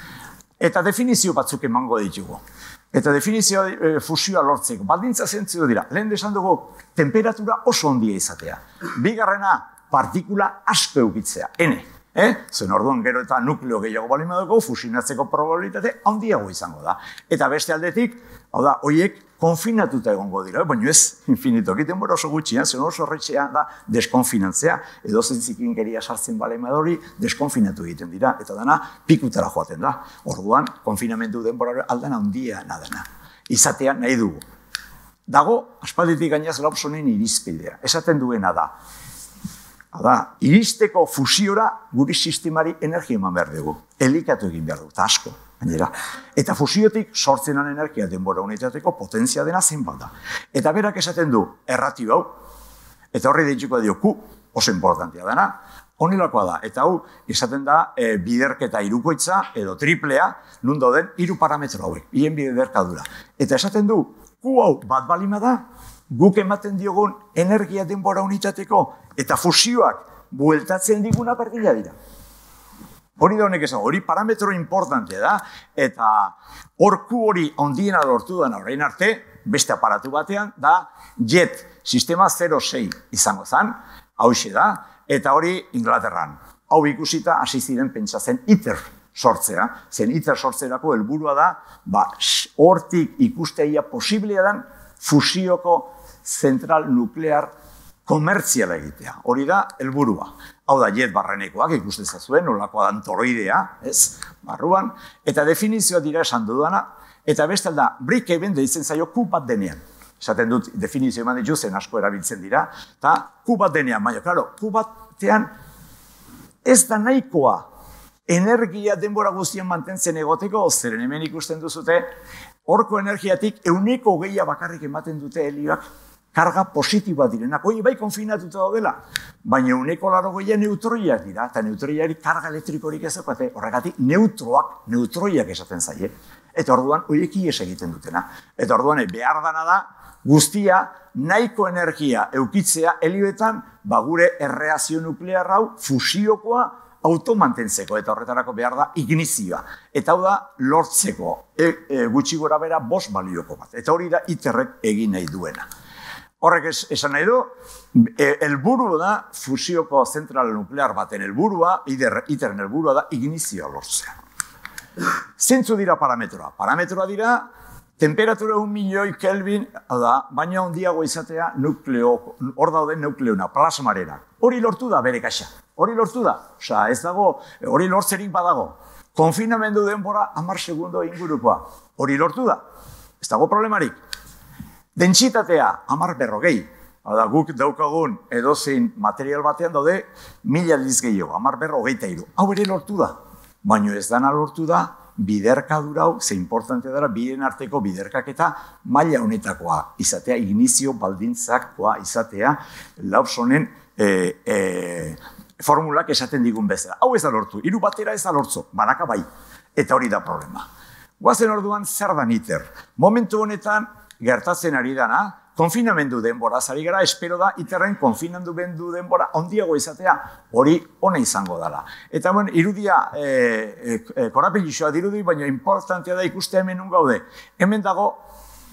Eta definizio batzuk emango ditugu. Eta definizio e, fusioa lortzeko, baldintza zentzio dira. Lehen desan dugu, temperatura oso ondia izatea. Bigarrena, partikula asko eukitzea, N. Eh? Zen orduan gero eta nukleo gehiago bali maduko, fusionatzeko probabilitate handiago izango da. Eta beste aldetik, hau da, horiek konfinatuta egongo dira, baina ez infinito, egiten bora oso gutxian, zen oso horretxea da deskonfinantzea, edo zentzikin geria sartzen bali madori, deskonfinatu egiten dira, eta dana pikutara joaten da. Orduan, konfinamentu denbora aldana handia nadana. Izatea nahi dugu. Dago, aspalditik gainaz Lawsonen irizpidea. Esaten duena da, Hada, iristeko fusiora guri sistemari energia eman behar dugu. Elikatu egin behar dugu, eta asko, gainera. Eta fusiotik sortzenan energia denbora unitateko potentzia dena zenbat da. Eta berak esaten du, erratio hau, eta horri deituko dio, Q, oso importantia dena, honilakoa da. Eta hau, esaten da, e, biderketa irukoitza, edo triplea, nun dauden, hiru parametro hauek, hien biderkadura. Eta esaten du, Q hau bat balima da, guk ematen diogun energia denbora unitateko eta fusioak bueltatzen diguna berdina dira. Hori da honek esan, hori parametro importante da, eta horku hori ondiena lortu dana orain arte, beste aparatu batean, da jet sistema zero sei izango zen, hauxe da, eta hori Inglaterran. Hau ikusita hasi ziren pentsatzen ITER sortzea, zen ITER sortzerako helburua da, ba, hortik ikusteia posiblea dan fusioko zentral nuklear komertziala egitea. Hori da helburua. Hau da jet barrenekoak ikusten zazuen, nolakoa dan toroidea, ez, barruan, eta definizioa dira esan dudana, eta beste da, break even deitzen zaio Q bat denean. Esaten dut definizio eman ditu zen asko erabiltzen dira, eta Q bat denean, baina, klaro, Q batean ez da nahikoa energia denbora guztien mantentzen egoteko, zeren hemen ikusten duzute, horko energiatik euneko gehiago bakarrik ematen dute helioak karga positiboa direnak. Hoi bai konfinatuta daudela, baina euneko laro gehiago neutroiak dira, eta neutroiari karga elektrikorik ez daukate, horregatik neutroak, neutroiak esaten zaie. Eta orduan, horiek ies egiten dutena. Eta orduan, behar dana da, guztia nahiko energia eukitzea helioetan, ba gure erreazio nuklear hau fusiokoa automantentzeko, eta horretarako behar da ignizioa. Eta hau da lortzeko, e, e, gutxi gora bera bost balioko bat. Eta hori da ITERrek egin nahi duena. Horrek esan nahi du, helburu da fusioko zentral nuklear baten helburua, ITERren helburua da ignizioa lortzea. Zintzu dira parametroa. Parametroa dira, temperatura un milioi Kelvin, da, baina handiago izatea nukleo, hor dauden nukleona, plasmarena. Hori lortu da bere kaxa. Hori lortu da. Osa, ez dago, hori lortzerik badago. Konfinamendu denbora hamar segundo ingurukoa. Hori lortu da. Ez dago problemarik. Dentsitatea, hamar berrogei. Hada, guk daukagun edozein material batean daude, mila aldiz gehiago, hamar berrogeita hiru. Hau ere lortu da. Baina ez dana lortu da, biderkadura hau, ze importante dara, biren arteko biderkaketa maila honetakoa izatea, ignizio baldintzakoa izatea, Lawsonen e, e, formulak esaten digun bezala. Hau ez da lortu, hiru batera ez da lortzu, banaka bai, eta hori da problema. Guazen orduan zer da ITER. Momentu honetan gertatzen ari dana, konfinamendu denbora, zari gara, espero da, ITERren konfinamendu denbora handiago izatea, hori ona izango dela. Eta, bueno, irudia, e, e, korapilisua dirudi, baina importantea da ikustea hemen nun gaude. Hemen dago,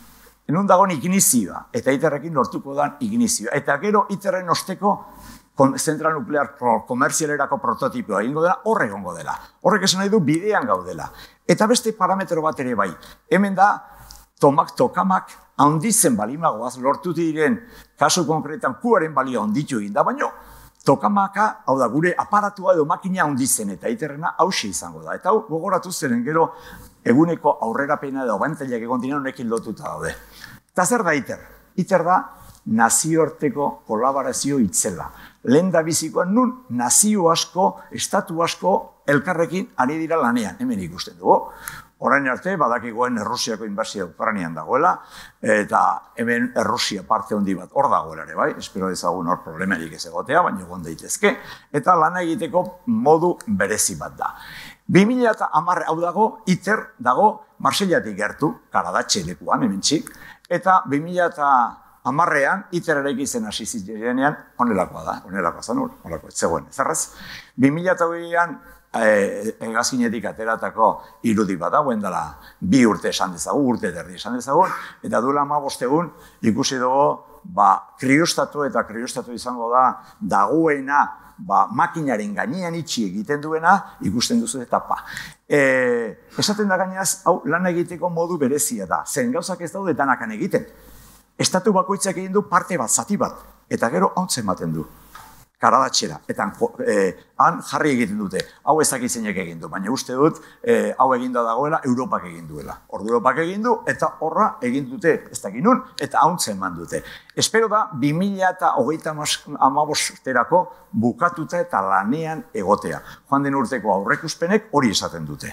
enun dagoen ignizioa, eta iterrekin lortuko dan ignizioa. Eta gero iterren osteko zentral nuklear komerzialerako prototipoa egingo dela, horre egongo dela. Horrek esan nahi du bidean gaudela. Eta beste parametro bat ere bai. Hemen da, tomak, tokamak, handitzen balimagoaz, lortu diren, kasu konkretan, kuaren balio handitu egin da, baino, tokamaka, hau da, gure aparatua edo makina handitzen, eta iterrena hausia izango da. Eta hau, gogoratu zeren gero, eguneko aurrerapena edo abantailak egon dira honekin lotuta daude. Eta zer da iter? Iter da, nazioarteko kolaborazio itzela. Lehen da bizikoan nun nazio asko, estatu asko elkarrekin ari dira lanean, hemen ikusten dugu. Orain arte, badakigoen Errusiako inbasia Ukrainian dagoela, eta hemen Errusia parte handi bat hor dagoela ere, bai? Espero dezagun hor problemarik ez egotea, baina egon daitezke, eta lana egiteko modu berezi bat da. bi mila hamar hau dago, iter dago Marseillatik gertu, Karadatxe lekuan, hemen txik, eta bi mila hamarrean, iter eraiki zen hasi zirenean, onelakoa da, onelakoa zen, onelakoa, ez zegoen, ezarraz. bi mila hogeian, hegazkinetik ateratako irudi bat dagoen dela, bi urte esan dezagun, urte derdi esan dezagun, eta duela hamabost egun ikusi dugu, ba, kriostatu eta kriostatu izango da, dagoena, ba, makinaren gainean itxi egiten duena, ikusten duzu etapa. E, esaten da gainaz, hau lan egiteko modu berezia da, zen gauzak ez daude danakan egiten. Estatu bakoitzak egin du parte bat, zati bat, eta gero hauntzen ematen du. Karadatxera, eta eh, han jarri egiten dute. Hau ez dakitzeinek egin du, baina uste dut eh, hau eginda dagoela Europak egin duela. Ordu Europak egin du, eta horra egin dute, ez dakin nun, eta hauntzen eman dute. Espero da, bi mila hogeita hamabosterako bukatuta eta lanean egotea. Joan den urteko aurreikuspenek hori esaten dute.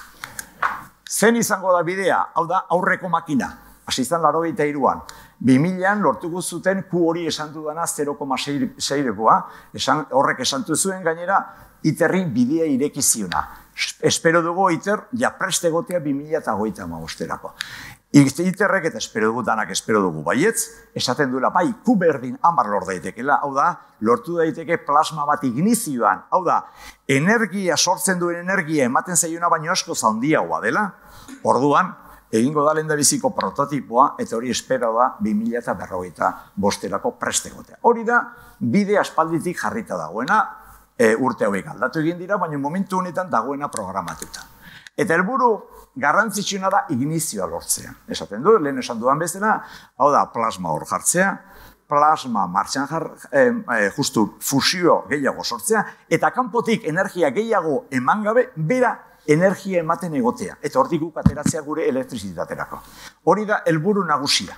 Zen izango da bidea, hau da aurreko makina. Hasi izan laurogeita hiruan. bi milaan lortuko zuten ku hori esan dudana zero koma seirekoa, horrek esan zuen gainera, iterri bidea irekiziona. Espero dugu iter, ja preste egotea bi mila hogeita hamabosterako. Iterrek eta espero dugu danak espero dugu baietz, esaten duela, bai, ku berdin hamar lor daitekela, hau da, lortu daiteke plasma bat ignizioan, hau da, energia, sortzen duen energia ematen zaiona baino asko handiagoa dela, orduan, egingo da lehendabiziko prototipoa, eta hori espero da bi mila berrogeita bosterako prestegotea. Hori da, bide aspalditik jarrita dagoena, e, urte hauek aldatu egin dira, baina momentu honetan dagoena programatuta. Eta helburu garrantzitsuna da ignizioa lortzea. Esaten du, lehen esan dudan bezala, hau da plasma hor jartzea, plasma martxan jar, eh, eh, justu fusio gehiago sortzea, eta kanpotik energia gehiago eman gabe, bera energia ematen egotea, eta hortik guk ateratzea gure elektrizitaterako. Hori da helburu nagusia.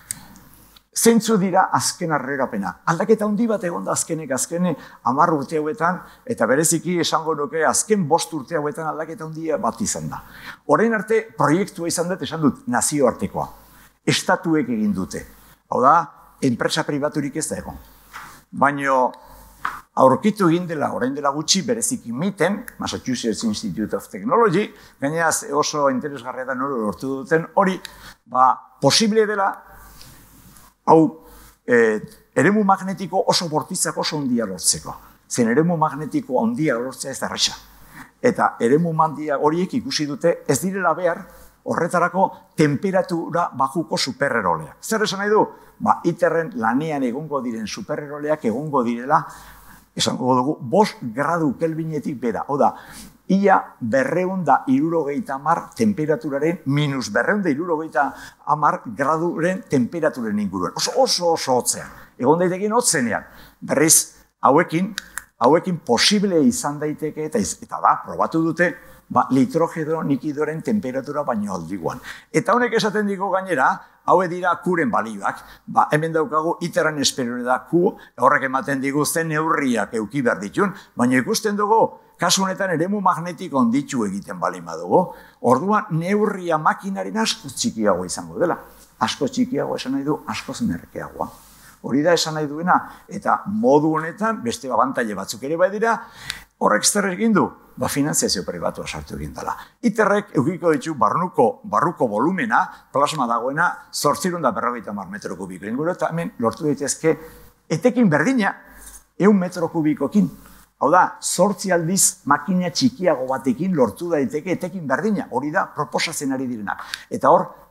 Zeintzu dira azken arrerapena. Aldaketa handi bat egon da azkenek, azkene hamar urte hauetan, eta bereziki esango nuke azken bost urte hauetan aldaketa handia bat izan da. Orain arte proiektua izan dut, esan dut, nazioartekoa. Estatuek egin dute. Hau da, enpresa pribaturik ez da egon. Baina aurkitu egin dela, orain dela gutxi, bereziki miten, Massachusetts Institute of Technology, gainaz oso interesgarria da noro lortu duten hori, ba, posible dela, hau, eh, eremu magnetiko oso bortitzak oso handia lortzeko. Zen eremu magnetiko handia lortzea ez da erresa. Eta eremu handia horiek ikusi dute ez direla behar, horretarako temperatura bajuko supereroleak. Zer esan nahi du? Ba, iterren lanean egongo diren supereroleak egongo direla, esango dugu, bost gradu kelvinetik bera. Oda, ia berreun da irurogeita amar temperaturaren, minus berreun da irurogeita amar graduren temperaturen inguruen. Oso, oso, oso hotzean. Egon daitekin hotzenean. Berriz, hauekin, hauekin posible izan daiteke, eta, eta da, probatu dute, ba, nitrogeno nikidoren temperatura baino aldiguan. Eta honek esaten digo gainera, haue dira kuren balioak, ba, hemen daukagu iterren esperiore da ku, horrek ematen digu zen neurriak euki behar ditun, baina ikusten dugu, kasu honetan eremu magnetiko onditu egiten balima dugu, orduan neurria makinaren asko txikiago izango dela. Asko txikiago esan nahi du, askoz merkeagoa. Hori da esan nahi duena, eta modu honetan, beste abantaile batzuk ere bai dira, horrek zer egin du? Ba, finanziazio pribatua sartu egin dela. Iterrek eukiko ditu barruko, barruko volumena, plasma dagoena, zortzirun da berrogeita hamar metro kubiko inguru, eta hemen lortu daitezke etekin berdina, ehun metro kubikokin. Hau da, zortzi aldiz makina txikiago batekin lortu daiteke etekin berdina. Hori da, proposatzen ari direnak. Eta hor,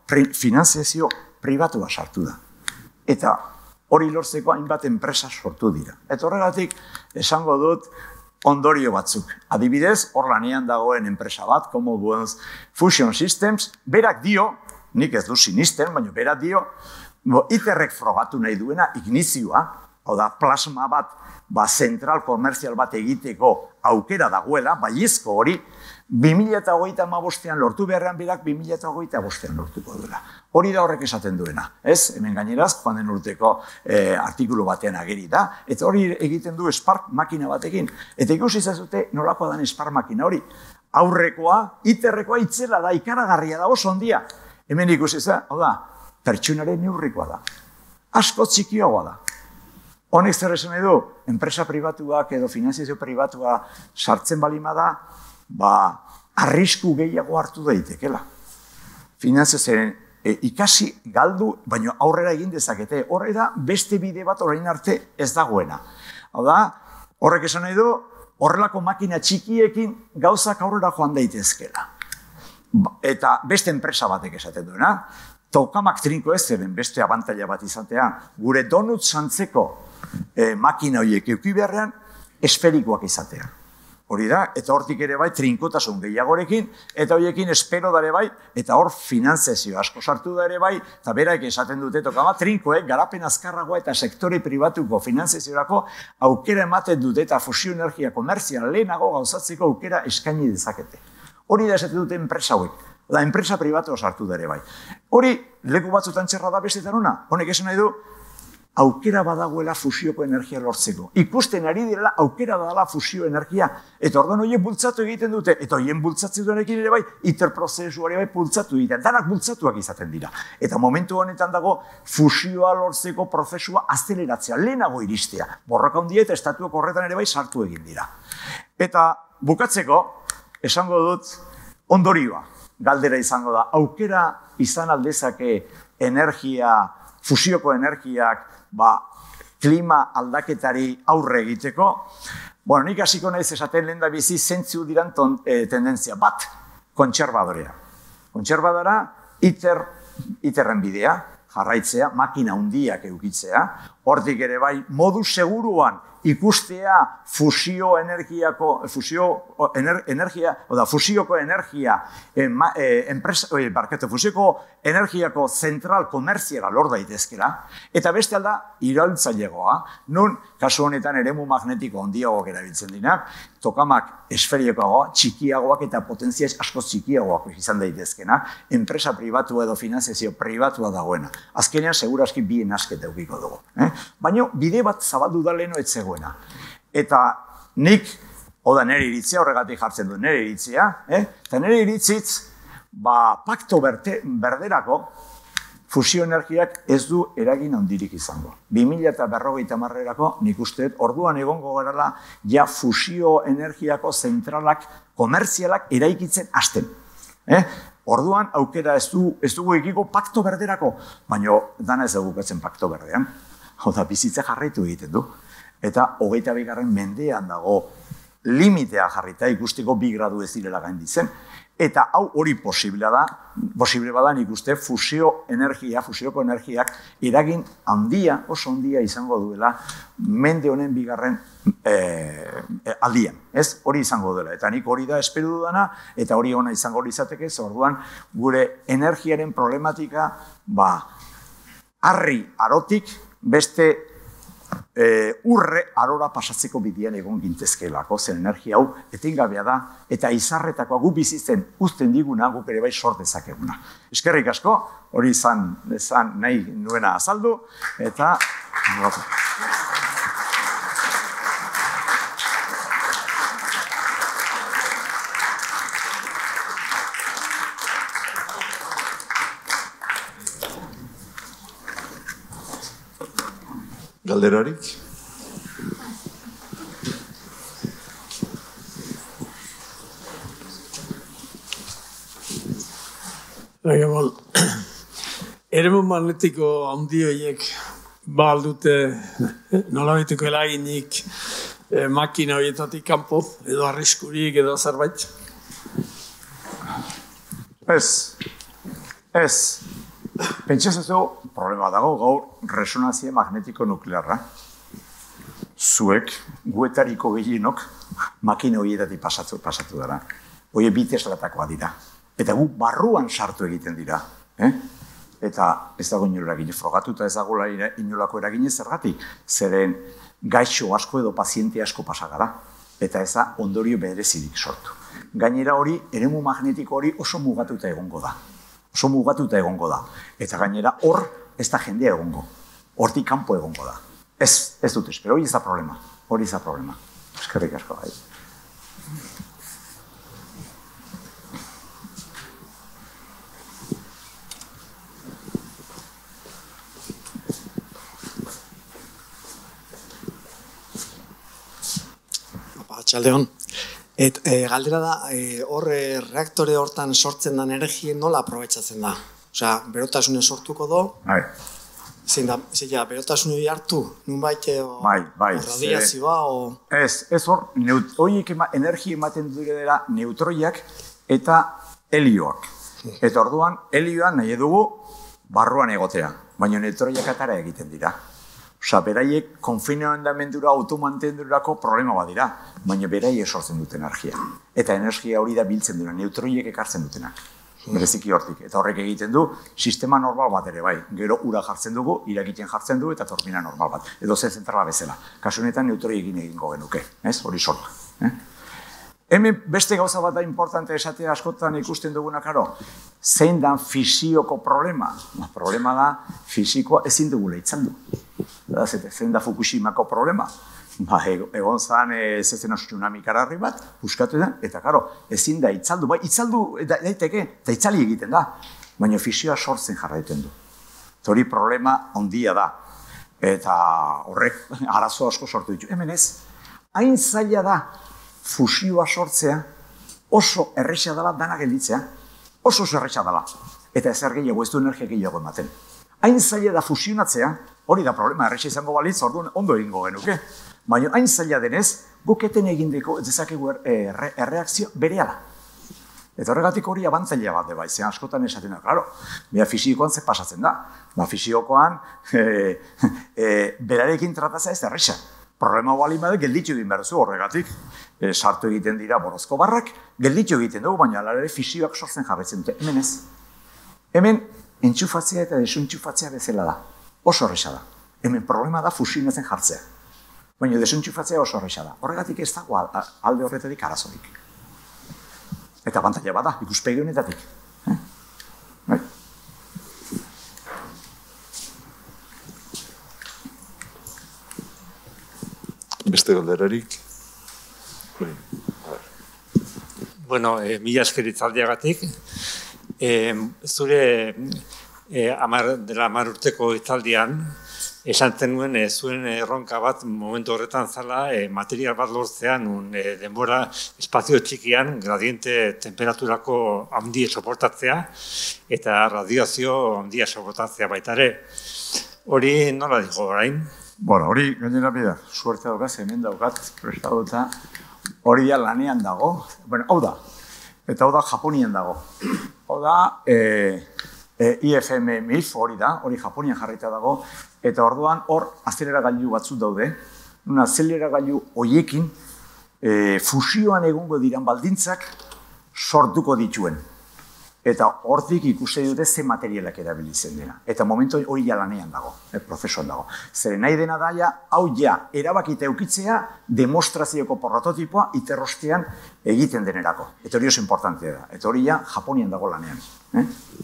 finanziazio pribatua sartu da. Eta hori lortzeko hainbat enpresa sortu dira. Eta horregatik esango dut ondorio batzuk. Adibidez, hor lanean dagoen enpresa bat, Commonwealth Fusion Systems, berak dio, nik ez du sinisten, baina berak dio, iterrek frogatu nahi duena ignizioa, hau da, plasma bat, ba, zentral komerzial bat egiteko aukera dagoela, baiezko hori, bi mila hogeita hamabostean lortu beharrean berak bi mila hogeita bostean lortuko duela. Hori da horrek esaten duena, ez? Hemen gaineraz, joan den urteko eh, artikulu batean ageri da, eta hori egiten du Spark makina batekin. Eta ikusi zazute nolakoa den Spark makina hori. Aurrekoa, iterrekoa itzela da, ikaragarria da, oso ondia. Hemen ikusi za, hau da, pertsonaren neurrikoa da. Asko txikiagoa da. Honek zer esan nahi du, enpresa pribatuak edo finanziazio pribatua sartzen balima da, ba, arrisku gehiago hartu daitekela. Finanziazioaren e, ikasi galdu, baina aurrera egin dezakete. Horrela beste bide bat orain arte ez dagoena. Hau da, horrek esan nahi du, horrelako makina txikiekin gauzak aurrera joan daitezkela. Eta beste enpresa batek esaten duena, tokamak trinko ez zeben beste abantaila bat izatea, gure donut santzeko e, makina horiek euki beharrean esferikoak izatea. Hori da, eta hortik ere bai trinkotasun gehiagorekin, eta horiekin espero dare bai, eta hor finanziazio asko sartu da ere bai, eta beraik esaten dute tokama trinkoek, garapen azkarragoa eta sektore pribatuko finanziaziorako aukera ematen dute eta fusio energia komerzial lehenago gauzatzeko aukera eskaini dezakete. Hori da esaten dute enpresa hauek. Da, enpresa pribatua sartu da ere bai. Hori, leku batzutan txerra da bestetan ona. Honek esan nahi du, aukera badagoela fusioko energia lortzeko. Ikusten ari direla aukera badala fusio energia. Eta orduan horiek bultzatu egiten dute. Eta horien bultzatzi duenekin ere bai, interprozesuari bai bultzatu egiten. Danak bultzatuak izaten dira. Eta momentu honetan dago fusioa lortzeko prozesua azeleratzea, lehenago iristea. Borroka handia eta estatuak horretan ere bai sartu egin dira. Eta bukatzeko, esango dut ondorioa. Galdera izango da, aukera izan aldezake energia, fusioko energiak, ba, klima aldaketari aurre egiteko. Bueno, nik hasiko naiz esaten lehen da bizi zentzu diran e, tendentzia bat, kontserbadorea. Kontserbadora, iter, iterren bidea, jarraitzea, makina hundiak eukitzea, hortik ere bai, modu seguruan ikustea fusio energiako, fusio ener, energia, oda fusioko energia, en, eh, enpresa, oi, barkatu, fusioko energiako zentral komerziala lor daitezkela, eta beste alda, iraultzailegoa, nun, kasu honetan eremu magnetiko handiagoak erabiltzen dinak, tokamak esferiokoagoa, txikiagoak eta potentzia asko txikiagoak izan daitezkena, enpresa pribatu edo finanziazio pribatua dagoena. Azkenean, seguraski bi enazketa eukiko dugu. Eh? Baina, bide bat zabaldu da leheno etzegoena. Eta nik, oda nire iritzia, horregatik jartzen du nire iritzia, eh? Eta nire iritzitz, ba, pakto berte, berderako, fusio energiak ez du eragin handirik izango. bi mila berrogeita hamarrerako nik uste, orduan egongo garala, ja fusio energiako zentralak, komerzialak eraikitzen hasten. Eh? Orduan aukera ez, du, ez dugu egiko pakto berderako, baina dana ez dugu betzen pakto berdean. Hau da, bizitza jarraitu egiten du. Eta hogeita bigarren mendean dago limitea jarrita ikusteko bi gradu ez direla gainditzen. Eta hau hori posible da, posible bada nik uste fusio energia, fusioko energiak eragin handia, oso handia izango duela mende honen bigarren eh, aldian. Ez? Hori izango duela. Eta nik hori da espero dudana, eta hori ona izango izateke, orduan gure energiaren problematika, ba, harri arotik, beste E, urre arora pasatzeko bidean egon gintezkeelako, zen energia hau etengabea da, eta izarretakoa gu bizitzen uzten diguna, guk ere bai sort dezakeguna. Eskerrik asko, hori izan, izan nahi nuena azaldu, eta... Galderarik? Eremu magnetiko handi horiek baldute nolabaiteko eraginik eh, makina horietatik kanpo, edo arriskurik edo zerbait? Ez, ez. Pentsatzen problema dago gaur resonantzia magnetiko nuklearra. Zuek, guetariko gehienok, makina horietatik pasatu, pasatu dara. Hoie bi teslatakoa dira. Eta gu barruan sartu egiten dira. Eh? Eta ez dago inolako eragine, frogatuta ez dago inolako eragine zergatik. Zeren gaixo asko edo paziente asko pasagara. Eta ez da ondorio berezirik sortu. Gainera hori, eremu magnetiko hori oso mugatuta egongo da. Oso mugatuta egongo da. Eta gainera hor ez da jendea egongo. Hortik kanpo egongo da. Ez, ez dut espero, hori ez da problema. Hori ez da problema. Eskerrik asko gai. Txaldeon. Et, e, galdera da, e, hor e, reaktore hortan sortzen den energia nola aprobetxatzen da? Osea, berotasune sortuko do? Bai. Zein da, zein berotasune hori hartu? Nun baite, o, bai, bai, o radiazioa, o... Ez, ez hor, horiek ema, energia ematen dure dela neutroiak eta helioak. Eta orduan, helioa nahi dugu barruan egotea, baina neutroiak atara egiten dira. Osa, beraiek konfinamendura, automantendurako problema bat dira, baina beraiek sortzen dute energia. Eta energia hori da biltzen dira, neutroiek ekartzen dutenak. Bereziki hortik. Eta horrek egiten du, sistema normal bat ere bai. Gero ura jartzen dugu, irakiten jartzen du, eta turbina normal bat. Edo zen zentrala bezala. Kasu honetan neutroiekin egingo genuke. Ez? Hori sortu. Eh? Hemen beste gauza bat da importante esatea askotan ikusten duguna, karo. Zein da fisioko problema? Ba, problema da, fisikoa ezin dugula itzaldu. Zein da Fukushimako problema? Ba, egon zan ez zen tsunami kararri bat, buskatu da, eta karo, ezin da itzaldu. Ba, itzaldu daiteke, eta itzali egiten da. Baina fisioa sortzen jarraiten du. Hori problema handia da. Eta horrek arazo asko sortu ditu. Hemen ez, hain zaila da, fusioa sortzea, oso erresa dela dana gelditzea, oso oso erresa dela. Eta ezer gehiago, ez du energia gehiago ematen. Hain zaila da fusionatzea, hori da problema, erresa izango balitz, orduan ondo egingo genuke. Baina hain zaila denez, guketen egindeko dezakegu erreakzio berehala. Eta horregatik hori abantzailea bat deba, izan askotan esaten da, klaro, bera fisikoan ze pasatzen da. Ba, fisikoan, e, e, berarekin tratatzea ez da erresa. Problema balin bade, gelditu egin behar zu horregatik. E, sartu egiten dira borozko barrak, gelditu egiten dugu, baina alare fisioak sortzen jarretzen dute. Hemen ez. Hemen, entxufatzea eta desuntxufatzea bezala da. Oso horreza da. Hemen problema da fusionatzen jartzea. Baina desuntxufatzea oso horreza da. Horregatik ez dago alde horretatik arazorik. Eta abantaila bada, ikuspegi honetatik. Eh? Bai. Beste galderarik? Bueno, eh, mila esker hitzaldiagatik. Eh, zure eh, amar, dela amar urteko hitzaldian, esan zenuen eh, zuen erronka bat momentu horretan zala eh, material bat lortzean, un eh, denbora espazio txikian, gradiente temperaturako handia soportatzea eta radiazio handia soportatzea baita ere. Hori nola dijo orain? Bueno, hori gainera bida, suerte daukaz, hemen daukat, prestatuta, hori da lanean dago, bueno, hau da, eta hau da Japonian dago. Hau da, e, e, I F M M I F hori da, hori Japonian jarraita dago, eta orduan hor azelera gailu batzuk daude, una azelera gailu hoiekin e, fusioan egongo diran baldintzak sortuko dituen. Eta hortik ikuste dute ze materialak erabilitzen dena. Eta momentu hori ja lanean dago, eh, prozesuan dago. Zeren nahi dena daia, hau ja, erabakita eukitzea, demostrazioko prototipoa iterrostean egiten denerako. Eta hori oso importantea da. Eta hori ja, Japonian dago lanean. Eh?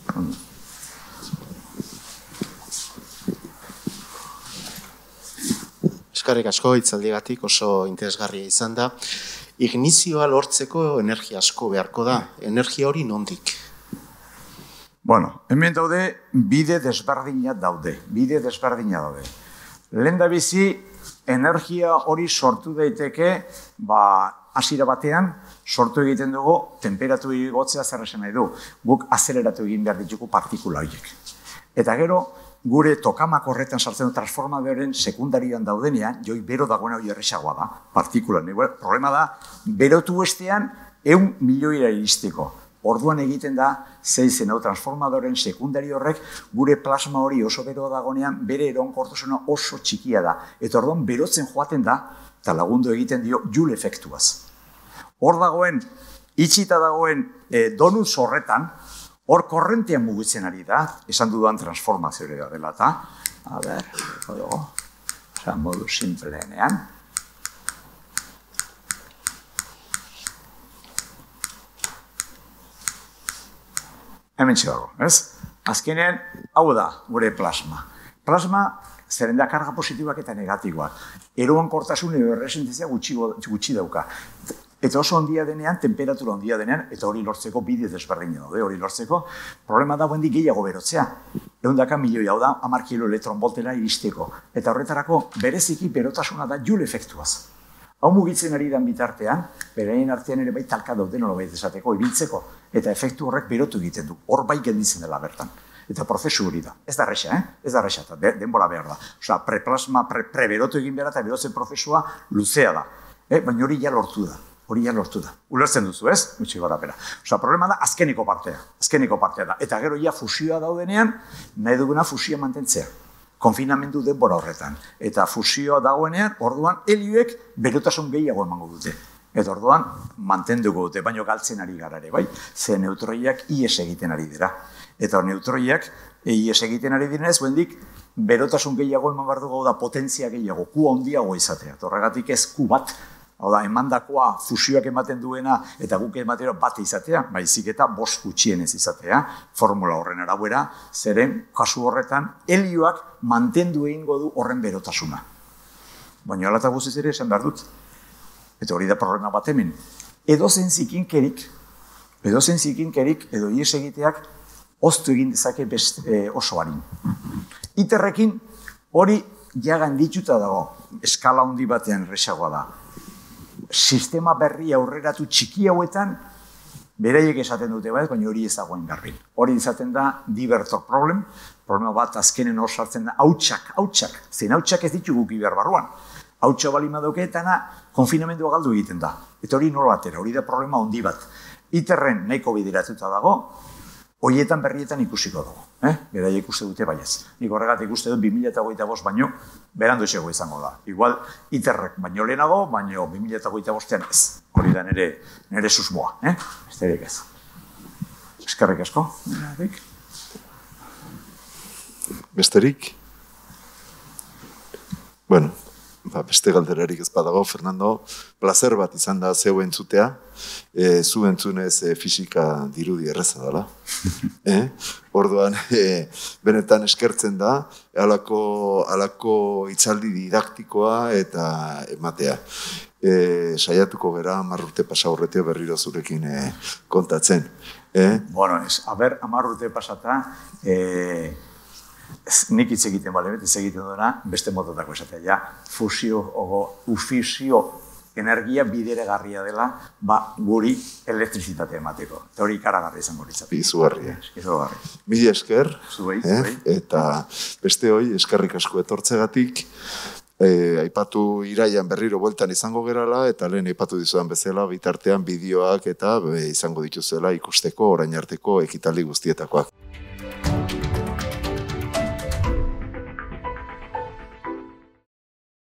Eskarrik asko hitzaldiagatik oso interesgarria izan da. Ignizioa lortzeko energia asko beharko da. Energia hori nondik? Bueno, hemen daude, bide desberdinak daude. Bide desberdinak daude. Lehen da bizi, energia hori sortu daiteke, ba, hasiera batean, sortu egiten dugu, temperatu igotzea zer esan nahi du. Guk azeleratu egin behar ditugu partikula horiek. Eta gero, gure tokamak horretan sartzen du transformadoren sekundarian daudenean, joi bero dagoena hori erresagoa da, partikulan. Problema da, berotu bestean, ehun milioira iristeko. orduan egiten da, zeizen hau transformadoren sekundari horrek, gure plasma hori oso bero dagonean, bere eronkortasuna oso txikia da. Eta orduan berotzen joaten da, eta lagundu egiten dio Joule efektuaz. Hor dagoen, itxita dagoen e, donut horretan, hor korrentean mugitzen ari da, esan dudan transformazio ere da dela, eta, a ber, odo, oza, modu simpleenean. Hemen txedago, ez? Azkenean, hau da, gure plasma. Plasma, zeren da karga positiboak eta negatiboak. Eroan kortasun edo erresentizia gutxi, gutxi dauka. Eta oso ondia denean, temperatura ondia denean, eta hori lortzeko bide desberdin daude, hori lortzeko, problema da buendi gehiago berotzea. Ehundaka milioi hau da, hamar kilo elektronvoltera iristeko. Eta horretarako, bereziki berotasuna da Joule efektuaz. Hau mugitzen ari dan bitartean, beraien artean ere bai talka dauden nolabait esateko, ibiltzeko, eta efektu horrek berotu egiten du, hor bai gelditzen dela bertan. Eta prozesu hori da. Ez da erresa, eh? Ez da erresa, eta denbora behar da. Osea, preplasma, pre-berotu egin behar eta berotzen prozesua luzea da. Eh? Baina hori ja lortu da. Hori ja lortu da. Ulertzen duzu, ez? Gutxi gara pera. Osea, problema da azkeneko partea. Azkeneko partea da. Eta gero ja fusioa daudenean, nahi duguna fusioa mantentzea. Konfinamendu denbora horretan. Eta fusioa dagoenean, orduan, helioek berotasun gehiago emango dute. Eta orduan, mantenduko dute, baino galtzen ari gara ere, bai? Ze neutroiak ies egiten ari dira. Eta neutroiak ies egiten ari direnez, buendik, berotasun gehiago eman behar dugu da potentzia gehiago, ku handiago izatea. Horregatik ez ku bat, hau da, emandakoa fusioak ematen duena eta guk ematera bat izatea, baizik eta bost gutxienez izatea, formula horren arabera, zeren kasu horretan helioak mantendu egingo du horren berotasuna. Baina alata guztiz ere esan behar dut. Eta hori da problema bat hemen. Edo zen zikinkerik, edo zen zikinkerik, edo ies egiteak oztu egin dezake best, e, oso harin. Iterrekin hori jagan dituta dago, eskala handi batean erresagoa da. Sistema berri aurreratu txiki hauetan, beraiek esaten dute bat, baina hori ez dagoen garbi. Hori izaten da divertor problem, problema bat azkenen hor sartzen da, hautsak, hautsak, zein hautsak ez ditugu behar barruan. Hautsa bali madokeetana, konfinamendua galdu egiten da. Eta hori nola batera, hori da problema handi bat. Iterren nahiko bideratuta dago, horietan berrietan ikusiko dago. Eh? Beraiek uste dute baiez. Nik horregatik uste dut bi mila hogeita bost baino, berandu esego izango da. Igual, iterrek baino lehenago, baino bi mila hogeita bostean ez. Hori da nire, nire susmoa. Eh? Esterik ez. Eskerrik asko. Besterik? Bueno, ba, beste galderarik ez badago, Fernando, placer bat izan da zeu entzutea, e, zu entzunez e, fisika dirudi erreza dela. eh? Orduan, e, benetan eskertzen da, halako, halako hitzaldi didaktikoa eta ematea. E, saiatuko gera, hamar urte pasa horretio berriro zurekin e, kontatzen. Eh? Bueno, ez, haber, hamar urte pasata, e, Ez, nik hitz egiten bale, ez egiten duena, beste mototako esatea, ja, fusio, ogo, ufisio energia bideregarria dela, ba, guri elektrizitate emateko. Eta hori ikaragarri izango litzateke. Izugarria. Izugarri. Mila esker, zuei, eh? zuei. Eta beste hoi, eskerrik asko etortzegatik, eh, aipatu iraian berriro bueltan izango gerala, eta lehen aipatu dizudan bezala, bitartean bideoak eta be, izango dituzela ikusteko orain arteko ekitaldi guztietakoak.